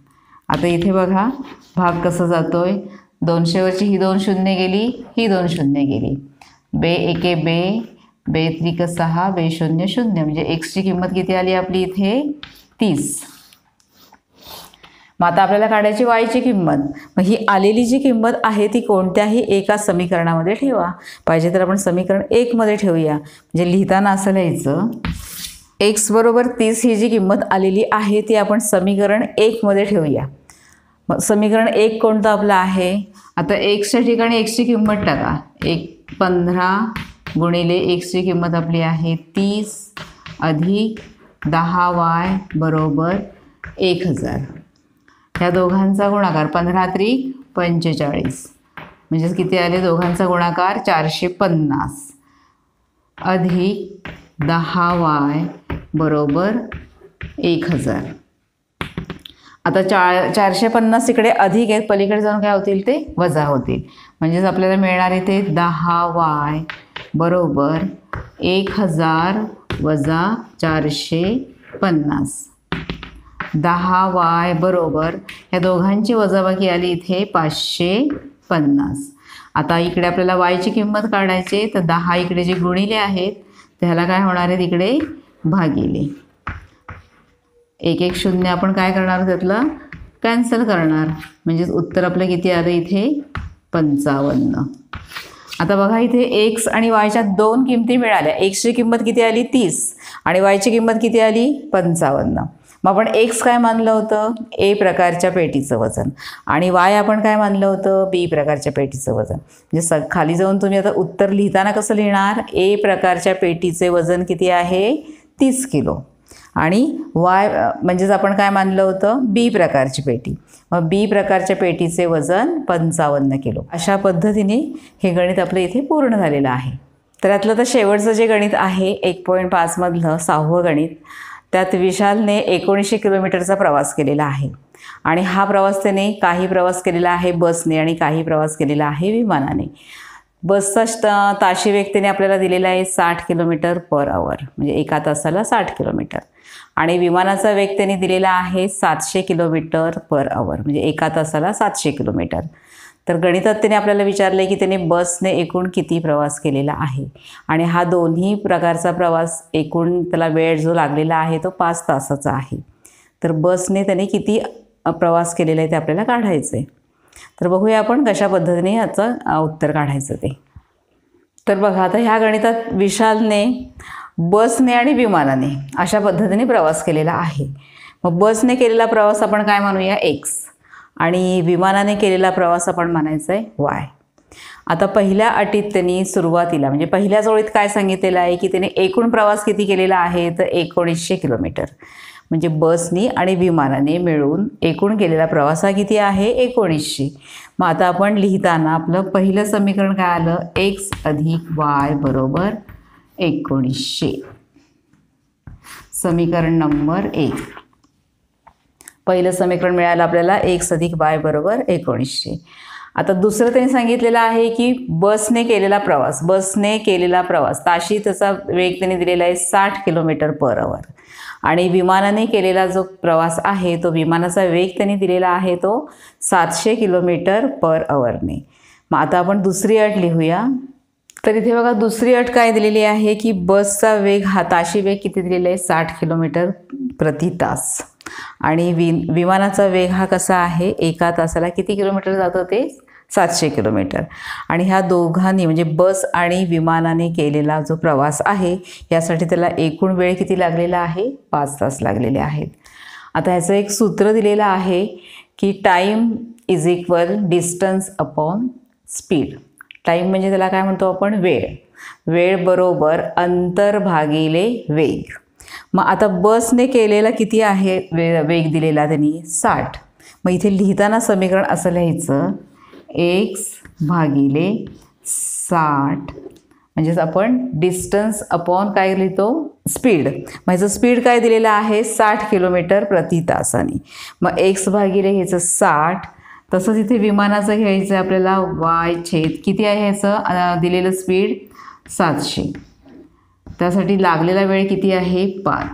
आता इथे बघा भाग कसं जातोय, दोनशेवरची ही दोन शून्य गेली, ही दोन शून्य गेली, बे एके बे, बे त्रिक सहा, बे शून्य शून्य, म्हणजे एक्सची किंमत किती आली आपली इथे तीस. मग आता आपल्याला काढायची वायची किंमत. मग ही आलेली जी किंमत आहे ती कोणत्याही एका समीकरणामध्ये ठेवा. पाहिजे तर आपण समीकरण एकमध्ये ठेवूया. म्हणजे लिहिताना असं लिहायचं, एक्स बरोबर तीस ही जी किंमत आलेली आहे ती आपण समीकरण एकमध्ये ठेवूया. मग समीकरण एक कोणतं आपलं आहे, आता एक्सच्या ठिकाणी एक्सची किंमत टाका. एक पंधरा गुणिले एक्सची किंमत आपली आहे तीस अधिक दहा वाय बरोबर एक हजार. ह्या दोघांचा गुणाकार पंधरा त्रिक पंचेचाळीस, म्हणजेच किती आले दोघांचा गुणाकार चारशे पन्नास अधिक दहा वाय बरोबर एक हजार. आता चा चारशे पन्नास इकडे अधिक आहेत, पलीकडे जाऊन काय होतील ते वजा होतील. म्हणजेच आपल्याला मिळणार इथे दहा वाय बरोबर एक हजार वजा चारशे पन्नास. दहा वाय बरोबर या दोघांची वजाबाकी आली इथे पाचशे पन्नास. आता इकडे आपल्याला वायची किंमत काढायची, तर दहा इकडे जे गुणिले आहेत त्याला काय होणार आहेत इकडे भागिले. एक एक शून्य आपण काय करणार त्यातलं कॅन्सल करणार, म्हणजेच उत्तर आपलं किती आलं इथे पंचावन्न. आता बघा इथे एक्स आणि वायच्या दोन किमती मिळाल्या. एक्सची किंमत किती आली तीस आणि वायची किंमत किती आली पंचावन्न. मग आपण एक्स काय मानलं होतं ए प्रकारच्या पेटीचं वजन आणि वाय आपण काय मानलं होतं बी प्रकारच्या पेटीचं वजन. म्हणजे स खाली जाऊन तुम्ही आता उत्तर लिहिताना कसं लिहिणार, ए प्रकारच्या पेटीचे वजन किती आहे तीस किलो आणि वाय म्हणजेच आपण काय मानलं होतं बी प्रकारची पेटी, मग बी प्रकारच्या पेटीचे वजन पंचावन्न किलो. अशा पद्धतीने हे गणित आपलं इथे पूर्ण झालेलं आहे. तर यातलं तर शेवटचं जे गणित आहे एक पॉईंट पाचमधलं सहावं गणित, त्यात विशालने एकोणीसशे किलोमीटरचा प्रवास केलेला आहे आणि हा प्रवास त्याने काही प्रवास केलेला आहे बसने आणि काही प्रवास केलेला आहे विमानाने. बसचा ताशी वेग त्याने आपल्याला दिलेला आहे साठ किलोमीटर पर आवर, म्हणजे एका तासाला साठ किलोमीटर, आणि विमानाचा वेग त्याने दिलेला आहे सातशे किलोमीटर पर आवर, म्हणजे एका तासाला सातशे किलोमीटर. तर गणितात त्याने आपल्याला विचारलं आहे की त्याने बसने एकूण किती प्रवास केलेला आहे आणि हा दोन्ही प्रकारचा प्रवास एकूण त्याला वेळ जो लागलेला आहे तो पाच तासाचा आहे. तर बसने त्याने किती प्रवास केलेला आहे ते आपल्याला काढायचं आहे. तर बघूया आपण कशा पद्धतीने याचं उत्तर काढायचं ते. तर बघा आता ह्या गणितात विशालने बसने आणि विमानाने अशा पद्धतीने प्रवास केलेला आहे. मग बसने केलेला प्रवास आपण काय मानूया एक्स आणि विमानाने केलेला प्रवास आपण मानायचा आहे वाय. आता पहिल्या अटीत त्यांनी सुरुवातीला म्हणजे पहिल्याच ओळीत काय सांगितलेलं आहे की त्याने एकूण प्रवास किती केलेला आहे तर एकोणीसशे किलोमीटर, म्हणजे बसनी आणि विमानाने मिळून एकूण केलेला प्रवास हा किती आहे एकोणीसशे. मग आता आपण लिहिताना आपलं पहिलं समीकरण काय आलं एक्स अधिक वाय बरोबर एकोणीसशे. समीकरण नंबर एक, पहिलं समीकरण मिळालं आपल्याला एक्स अधिक वाय बरोबर एकोणीसशे. आता दुसरं त्यांनी सांगितलेलं आहे की बसने केलेला प्रवास, बसने केलेला प्रवास ताशी त्याचा वेग त्यांनी दिलेला आहे साठ किलोमीटर पर आवर आणि विमानाने केलेला जो प्रवास आहे तो विमानाचा वेग त्यांनी दिलेला आहे तो सातशे किलोमीटर पर आवरने. मग आता आपण दुसरी अट लिहूया. तर इथे बघा दुसरी अट काय दिलेली आहे की बसचा वेग हा ताशी वेग किती दिलेला आहे साठ किलोमीटर प्रति तास आणि वि विमानाचा वेग हा कसा आहे एका तासाला किती किलोमीटर जातं ते सातशे किलोमीटर. आणि ह्या दोघांनी म्हणजे बस आणि विमानाने केलेला जो प्रवास आहे यासाठी त्याला एकूण वेळ किती लागलेला आहे पाच तास लागलेले आहेत. आता ह्याचं एक सूत्र दिलेलं आहे की time is equal distance upon speed. Time म्हणजे त्याला काय म्हणतो आपण वेळ, वेळ बरोबर अंतर भागिले वेग. मग आता बसने केलेला किती आहे वे वेग दिलेला त्यांनी साठ. मग इथे लिहिताना समीकरण असं लिहायचं एक्स भागिले साठ, म्हणजेच आपण डिस्टन्स अपॉन काय लिहितो स्पीड. मग ह्याचं स्पीड काय दिलेलं आहे साठ किलोमीटर प्रति तासाने. मग एक्स भागिले ह्याचं साठ. तसंच इथे विमानाचं घ्यायचं आहे आपल्याला वाय छेद किती आहे ह्याचं दिलेलं स्पीड सातशे, त्यासाठी लागलेला वेळ किती आहे पाच.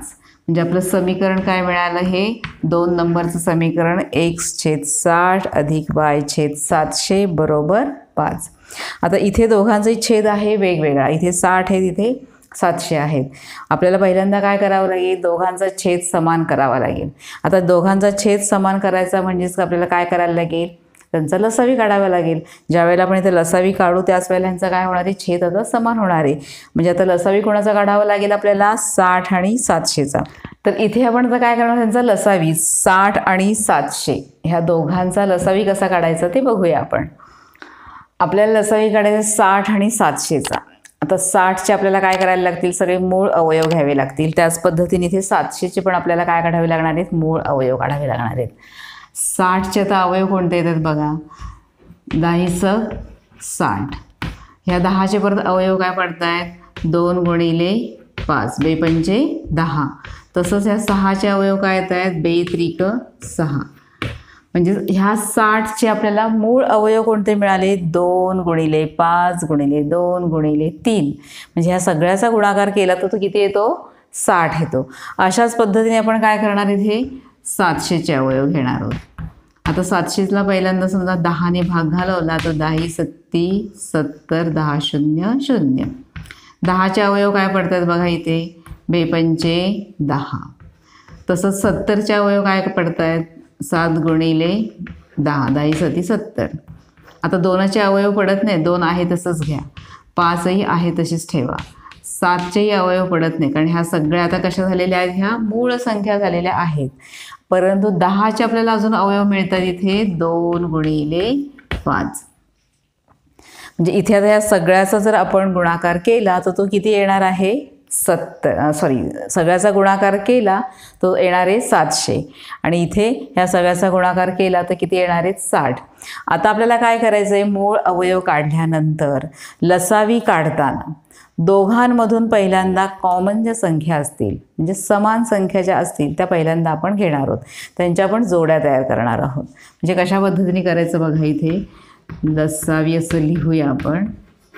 म्हणजे आपलं समीकरण काय मिळालं, हे दोन नंबरचं समीकरण एक्स छेद साठ अधिक वाय छेद सातशे बरोबर पाच. आता इथे दोघांचाही छेद आहे वेगवेगळा, इथे साठ आहे तिथे सातशे आहेत. आपल्याला पहिल्यांदा काय करावं लागेल, दोघांचा छेद समान करावा लागेल. आता दोघांचा छेद समान करायचा म्हणजेच आपल्याला काय करायला लागेल, त्यांचा लसावी काढावा लागेल. ज्या वेळेला आपण इथे लसावी काढू त्याच वेळेला ह्यांचा काय होणार आहे, छेद आता समान होणार आहे. म्हणजे आता लसावी कोणाचा काढावा लागेल आपल्याला, साठ आणि सातशेचा. तर इथे आपण आता काय करणार, त्यांचा लसावी साठ आणि सातशे ह्या दोघांचा लसावी कसा काढायचा ते बघूया आपण. आपल्याला लसावी काढायचा साठ आणि सातशेचा. आता साठचे आपल्याला काय करायला लागतील, सगळे मूळ अवयव घ्यावे लागतील. त्याच पद्धतीने इथे सातशेचे पण आपल्याला काय काढावे लागणार आहेत, मूळ अवयव काढावे लागणार आहेत. साठचे आता अवयव कोणते येतात बघा, दहाचं साठ. ह्या दहाचे परत अवयव काय पडत आहेत, दोन गुणिले पाच बे पंचे दहा. तसंच ह्या सहाचे अवयव काय येत आहेत, बे त्रिक सहा. म्हणजे ह्या साठचे आपल्याला मूळ अवयव कोणते मिळाले, दोन गुणिले पाच गुणिले दोन गुणिले तीन. म्हणजे ह्या सगळ्याचा गुणाकार केला तर तो किती येतो, साठ येतो. अशाच पद्धतीने आपण काय करणार, इथे सातशेचे अवयव घेणार आहोत. आता सातशेला पहिल्यांदा समजा दहाने भाग घालवला तर दहा सत्ती सत्तर, दहा शून्य शून्य. दहाचे अवयव काय पडतात बघा, इथे बेपंचे दहा. तसंच सत्तरचे अवयव काय पडत आहेत, सात गुणिले दहा, दहा सती सत्तर. आता दोनाचे अवयव पडत नाही, दोन आहे तसंच घ्या. पाचही आहे तशीच ठेवा. सातचेही अवयव पडत नाही कारण ह्या सगळ्या आता कशा झालेल्या आहेत, ह्या मूळ संख्या झालेल्या आहेत. परंतु दहाचे आपल्याला अजून अवयव मिळतात इथे दोन गुणिले पाच. म्हणजे इथे आता ह्या सगळ्याचा जर आपण गुणाकार केला तर तो किती येणार आहे, सत्तर सॉरी सगळ्याचा गुणाकार केला तो येणार आहे सातशे. आणि इथे ह्या सगळ्याचा गुणाकार केला तर किती येणार आहेत, साठ. आता आपल्याला काय करायचं आहे, मूळ अवयव काढल्यानंतर लसावी काढताना दोघांमधून पहिल्यांदा कॉमन ज्या संख्या असतील म्हणजे समान संख्या ज्या असतील त्या पहिल्यांदा आपण घेणार आहोत, त्यांच्या आपण जोड्या तयार करणार आहोत. म्हणजे कशा पद्धतीने करायचं बघा, इथे लसावी असं लिहूया आपण.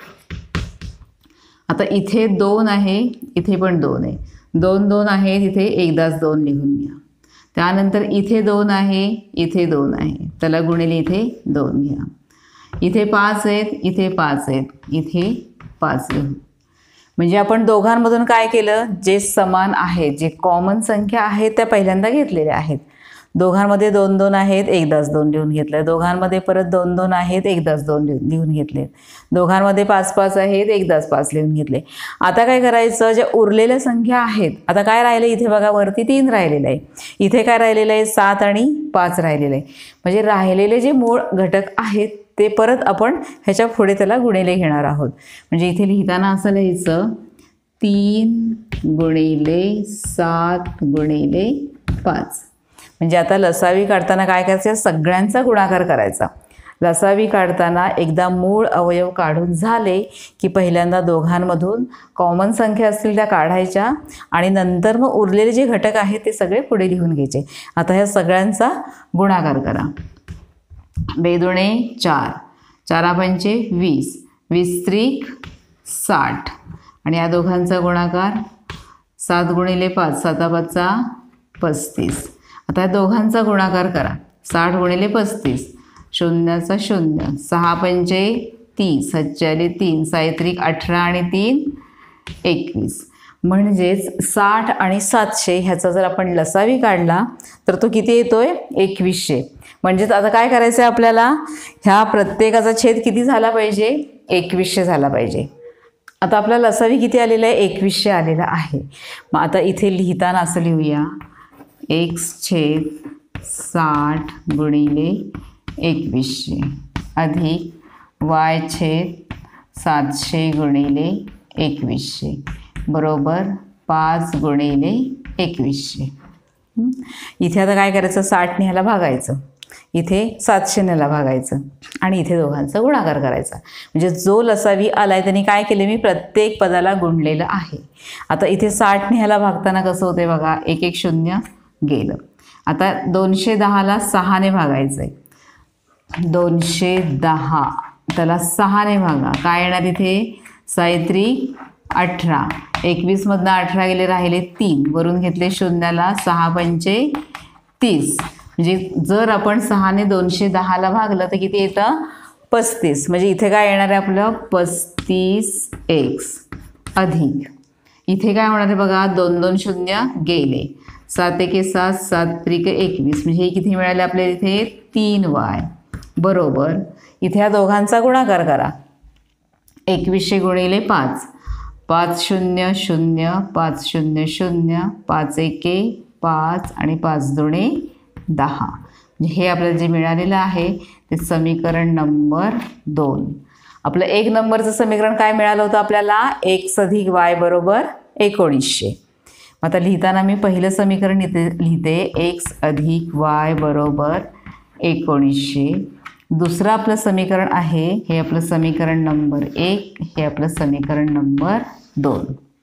आता इथे दोन आहे, इथे पण दोन आहे, दोन दोन आहे, तिथे एकदाच दोन लिहून घ्या. त्यानंतर इथे दोन आहे, इथे दोन आहे, त्याला गुणिले इथे दोन घ्या. इथे पाच आहेत, इथे पाच आहेत, इथे पाच लिहू. म्हणजे आपण दोघांमधून काय केलं, जे समान आहेत जे कॉमन संख्या आहेत त्या पहिल्यांदा घेतलेल्या आहेत. दोघांमध्ये दोन दोन आहेत, एकदाच दोन लिहून घेतले. दोघांमध्ये परत दोन दोन आहेत, एकदाच दोन लिहून लिहून घेतले. दोघांमध्ये पाच पाच आहेत, एकदाच पाच लिहून घेतले. आता काय करायचं, ज्या उरलेल्या संख्या आहेत, आता काय राहिले इथे बघा, वरती तीन राहिलेलं आहे, इथे काय राहिलेलं आहे, सात आणि पाच राहिलेलं आहे. म्हणजे राहिलेले जे मूळ घटक आहेत ते परत आपण ह्याच्या पुढे त्याला गुणिले घेणार आहोत. म्हणजे इथे लिहिताना असं लिहायचं, तीन गुणिले सात गुणिले पाच. म्हणजे आता लसावी काढताना काय करायचं, सगळ्यांचा गुणाकार करायचा. लसावी काढताना एकदा मूळ अवयव काढून झाले की पहिल्यांदा दोघांमधून कॉमन संख्या असतील त्या काढायच्या आणि नंतर मग उरलेले जे घटक आहेत ते सगळे पुढे लिहून घ्यायचे. आता ह्या सगळ्यांचा गुणाकार करा. बेदुणे चार, चारा पंचे वीस, वीस त्रिक साठ आणि या दोघांचा गुणाकार सात गुणिले पाच, साता पाचचा पस्तीस. आता या दोघांचा गुणाकार करा, साठ गुणिले पस्तीस, शून्याचा शून्य, सहा पंचे तीस, सच्चाले तीन, सायत्रिक अठरा आणि तीन एकवीस. म्हणजेच साठ आणि सातशे ह्याचा जर आपण लसावी काढला तर तो किती येतोय, एकवीसशे. म्हणजेच आता काय करायचं आहे आपल्याला, ह्या प्रत्येकाचा छेद किती झाला पाहिजे, एकवीसशे झाला पाहिजे. आता आपला लसावी किती आलेला आहे, एकवीसशे आलेला आहे. मग आता इथे लिहिताना असं लिहूया, एक्स छेद साठ गुणिले एकवीसशे अधिक वाय छेद सातशे गुणिले एकवीसशे बरोबर पाच गुणिले एकवीसशे. इथे आता काय करायचं, साठ ह्याला भागायचं, इथे सातशे ह्याला भागायचं आणि इथे दोघांचा गुणाकार करायचा. म्हणजे जो लसावी आलाय त्यांनी काय केले, मी प्रत्येक पदाला गुणलेलं आहे. आता इथे साठ ह्याला भागताना कसं होते बघा, एक एक शून्य गेलं. आता दोनशे दहाला सहाने भागायचं आहे, दोनशे दहा त्याला सहाने भागा, काय येणार इथे, सायत्रिक अठरा, एकवीसमधनं अठरा गेले राहिले तीन, वरून घेतले शून्याला, सहा पंचे तीस. म्हणजे जर आपण सहाने दोनशे दहाला भागलं तर किती येतं? पस्तीस. म्हणजे इथे काय येणार आहे आपलं? पस्तीस एक्स अधिक इथे काय होणार आहे बघा, दोन दोन शून्य गेले, सात एके सात, सात त्रिके एकवीस. म्हणजे हे किती मिळाले आपल्याला इथे? तीन वाय बरोबर. इथे या दोघांचा गुणाकार करा, एकवीसशे गुणिले पाच, पाच शून्य शून्य, पाच शून्य शून्य, पाच एके पाच आणि पाच दोणे दहा. म्हणजे हे आपल्याला जे मिळालेलं आहे ते समीकरण नंबर दोन. आपलं एक नंबरचं समीकरण काय मिळालं होतं आपल्याला? एक्स अधिक वाय बरोबर एकोणीसशे. आता लिहिताना मी पहिलं समीकरण इथे लिहिते, एक्स अधिक वाय बरोबर एकोणीसशे. दुसरं आपलं समीकरण आहे, हे आपलं समीकरण नंबर एक, हे आपलं समीकरण नंबर दोन.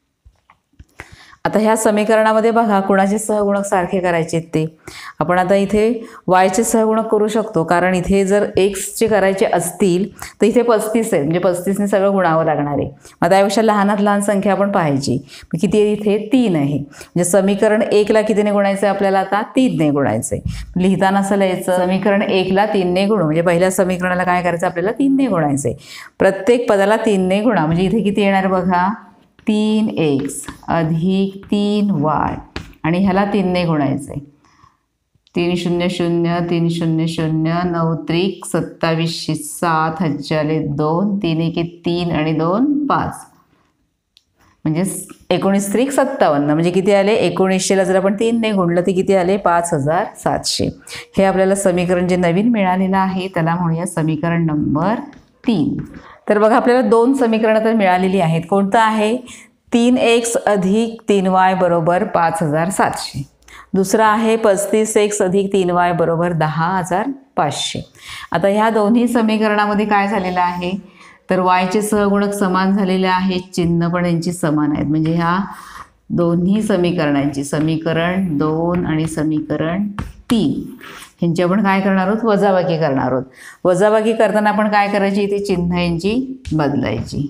आता ह्या समीकरणामध्ये बघा कुणाचे सहगुणक सारखे करायचे ते. आपण आता इथे वायचे सहगुणक करू शकतो, कारण इथे जर एक्सचे करायचे असतील तर इथे पस्तीस आहे, म्हणजे पस्तीसने सगळं गुणावं लागणार आहे. आता त्यापेक्षा लहानात लहान संख्या आपण पाहायची. किती आहे इथे? तीन आहे. म्हणजे समीकरण एकला कितीने गुणायचं आहे आपल्याला? आता तीनने गुणायचं आहे. लिहिताना असं लिहायचं, समीकरण एकला तीनने गुणू. म्हणजे पहिल्या समीकरणाला काय करायचं आपल्याला? तीनने गुणायचं आहे. प्रत्येक पदाला तीनने गुणा. म्हणजे इथे किती येणार बघा? तीन एक्स अधिक तीन वाय आणि ह्याला तीनने गुणायचं आहे. तीन शून्य शून्य, तीन शून्य शून्य, नऊ त्रिक सत्तावीसशे सात, हजाले दोन, तीन एके तीन आणि दोन पाच. म्हणजे एकोणीस त्रिक सत्तावन्न. म्हणजे किती आले? एकोणीसशेला जर आपण तीनने गुणलं तर किती आले? पाच हजार सातशे. हे आपल्याला समीकरण जे नवीन मिळालेलं आहे त्याला म्हणूया समीकरण नंबर तीन. तर बघा आपल्याला दोन समीकरणं तर मिळालेली आहेत. कोणतं आहे? तीन एक्स अधिक तीन वाय बरोबर पाच हजार सातशे. दुसरं आहे पस्तीस एक्स अधिक तीन वाय बरोबर दहा हजार पाचशे. आता ह्या दोन्ही समीकरणामध्ये काय झालेलं आहे तर वायचे सहगुणक समान झालेले आहेत, चिन्ह पण यांची समान आहेत. म्हणजे ह्या दोन्ही समीकरणांची, समीकरण दोन आणि समीकरण तीन, ह्यांची आपण काय करणार आहोत? वजाबाकी करणार आहोत. वजाबाकी करताना आपण काय करायची? इथे चिन्ह यांची बदलायची.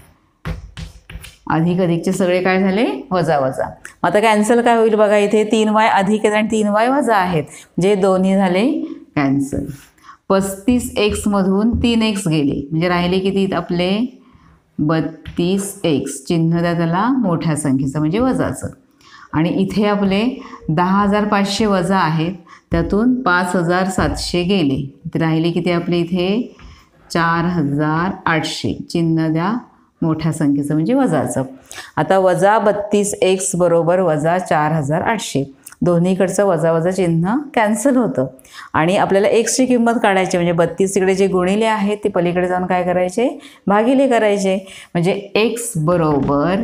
अधिक अधिकचे सगळे काय झाले? वजा वजा. आता कॅन्सल काय होईल बघा, इथे तीन वाय अधिक आहेत आणि तीन वाय वजा आहेत, जे दोन्ही झाले कॅन्सल. पस्तीस एक्समधून तीन एक्स गेले, म्हणजे राहिले किती आपले? बत्तीस एक्स. चिन्ह द्या त्याला मोठ्या संख्येचं म्हणजे वजाचं. आणि इथे आपले दहा हजार पाचशे वजा आहेत, त्यातून पाच हजार सातशे गेले, तर राहिले किती आपले इथे? चार हजार आठशे. चिन्ह द्या मोठ्या संख्येचं म्हणजे वजाचं. आता वजा बत्तीस एक्स बरोबर वजा चार हजार आठशे. दोन्हीकडचं वजा वजा चिन्ह कॅन्सल होतं. आणि आपल्याला एक्सची किंमत काढायची, म्हणजे बत्तीस इकडे जे गुणिले आहेत ते पलीकडे जाऊन काय करायचे? भागिले करायचे. म्हणजे एक्स बरोबर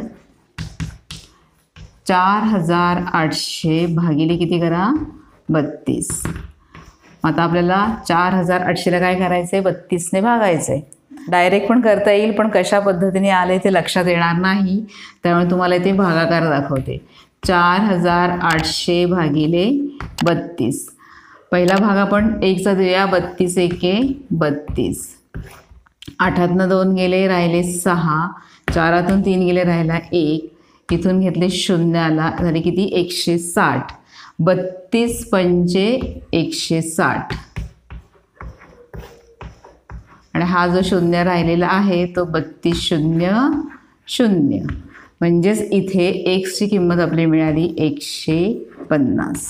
चार हजार आठशे भागिले किती करा? बत्तीस. आता आपल्याला चार हजार आठशेला काय करायचं आहे? बत्तीसने भागायचं आहे. डायरेक्ट पण करता येईल, पण कशा पद्धतीने आले ते लक्षात येणार नाही, त्यामुळे तुम्हाला इथे भागाकार दाखवते. चार हजार आठशे भागिले बत्तीस. पहिला भाग आपण एकचा देऊया, बत्तीस एके बत्तीस. आठातनं दोन गेले, राहिले सहा. चारातून तीन गेले, राहिला एक. इथून घेतले शून्याला, झाले किती? एकशे साठ. बत्तीस पंचे एकशे साठ. आणि हा जो शून्य राहिलेला आहे तो बत्तीस शून्य शून्य. म्हणजेच इथे एक्सची किंमत आपली मिळाली एकशे पन्नास.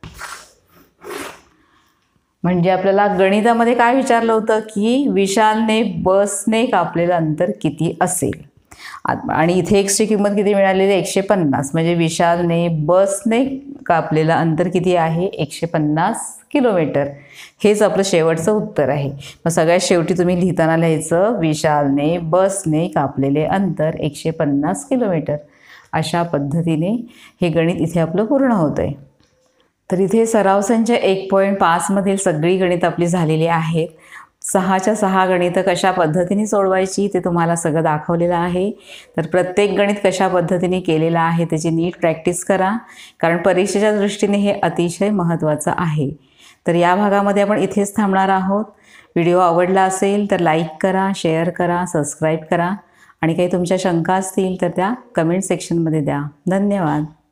म्हणजे आपल्याला गणितामध्ये काय विचारलं होतं की विशालने बसने कापलेलं अंतर किती असेल, आणि इथे एक्सची किंमत किती मिळालेली? एकशे पन्नास. म्हणजे विशालने बसने कापलेलं अंतर किती आहे? एकशे पन्नास किलोमीटर. हेच आपलं शेवटचं उत्तर आहे. मग सगळ्यात शेवटी तुम्ही लिहिताना लिहायचं विशालने बसने कापलेले अंतर एकशे पन्नास किलोमीटर. अशा पद्धतीने हे गणित इथे आपलं पूर्ण होतं आहे. तर इथे सराव संच एक पॉईंट पाचमधील सगळी गणित आपली झालेली आहेत. सहाच्या सहा गणितं कशा पद्धतीने सोडवायची ते तुम्हाला सगळं दाखवलेलं आहे. तर प्रत्येक गणित कशा पद्धतीने केलेलं आहे त्याची नीट प्रॅक्टिस करा, कारण परीक्षेच्या दृष्टीने हे अतिशय महत्त्वाचं आहे. तर या भागामध्ये आपण इथेच थांबणार आहोत. व्हिडिओ आवडला असेल तर लाईक करा, शेअर करा, सबस्क्राईब करा आणि काही तुमच्या शंका असतील तर त्या कमेंट सेक्शनमध्ये द्या. धन्यवाद.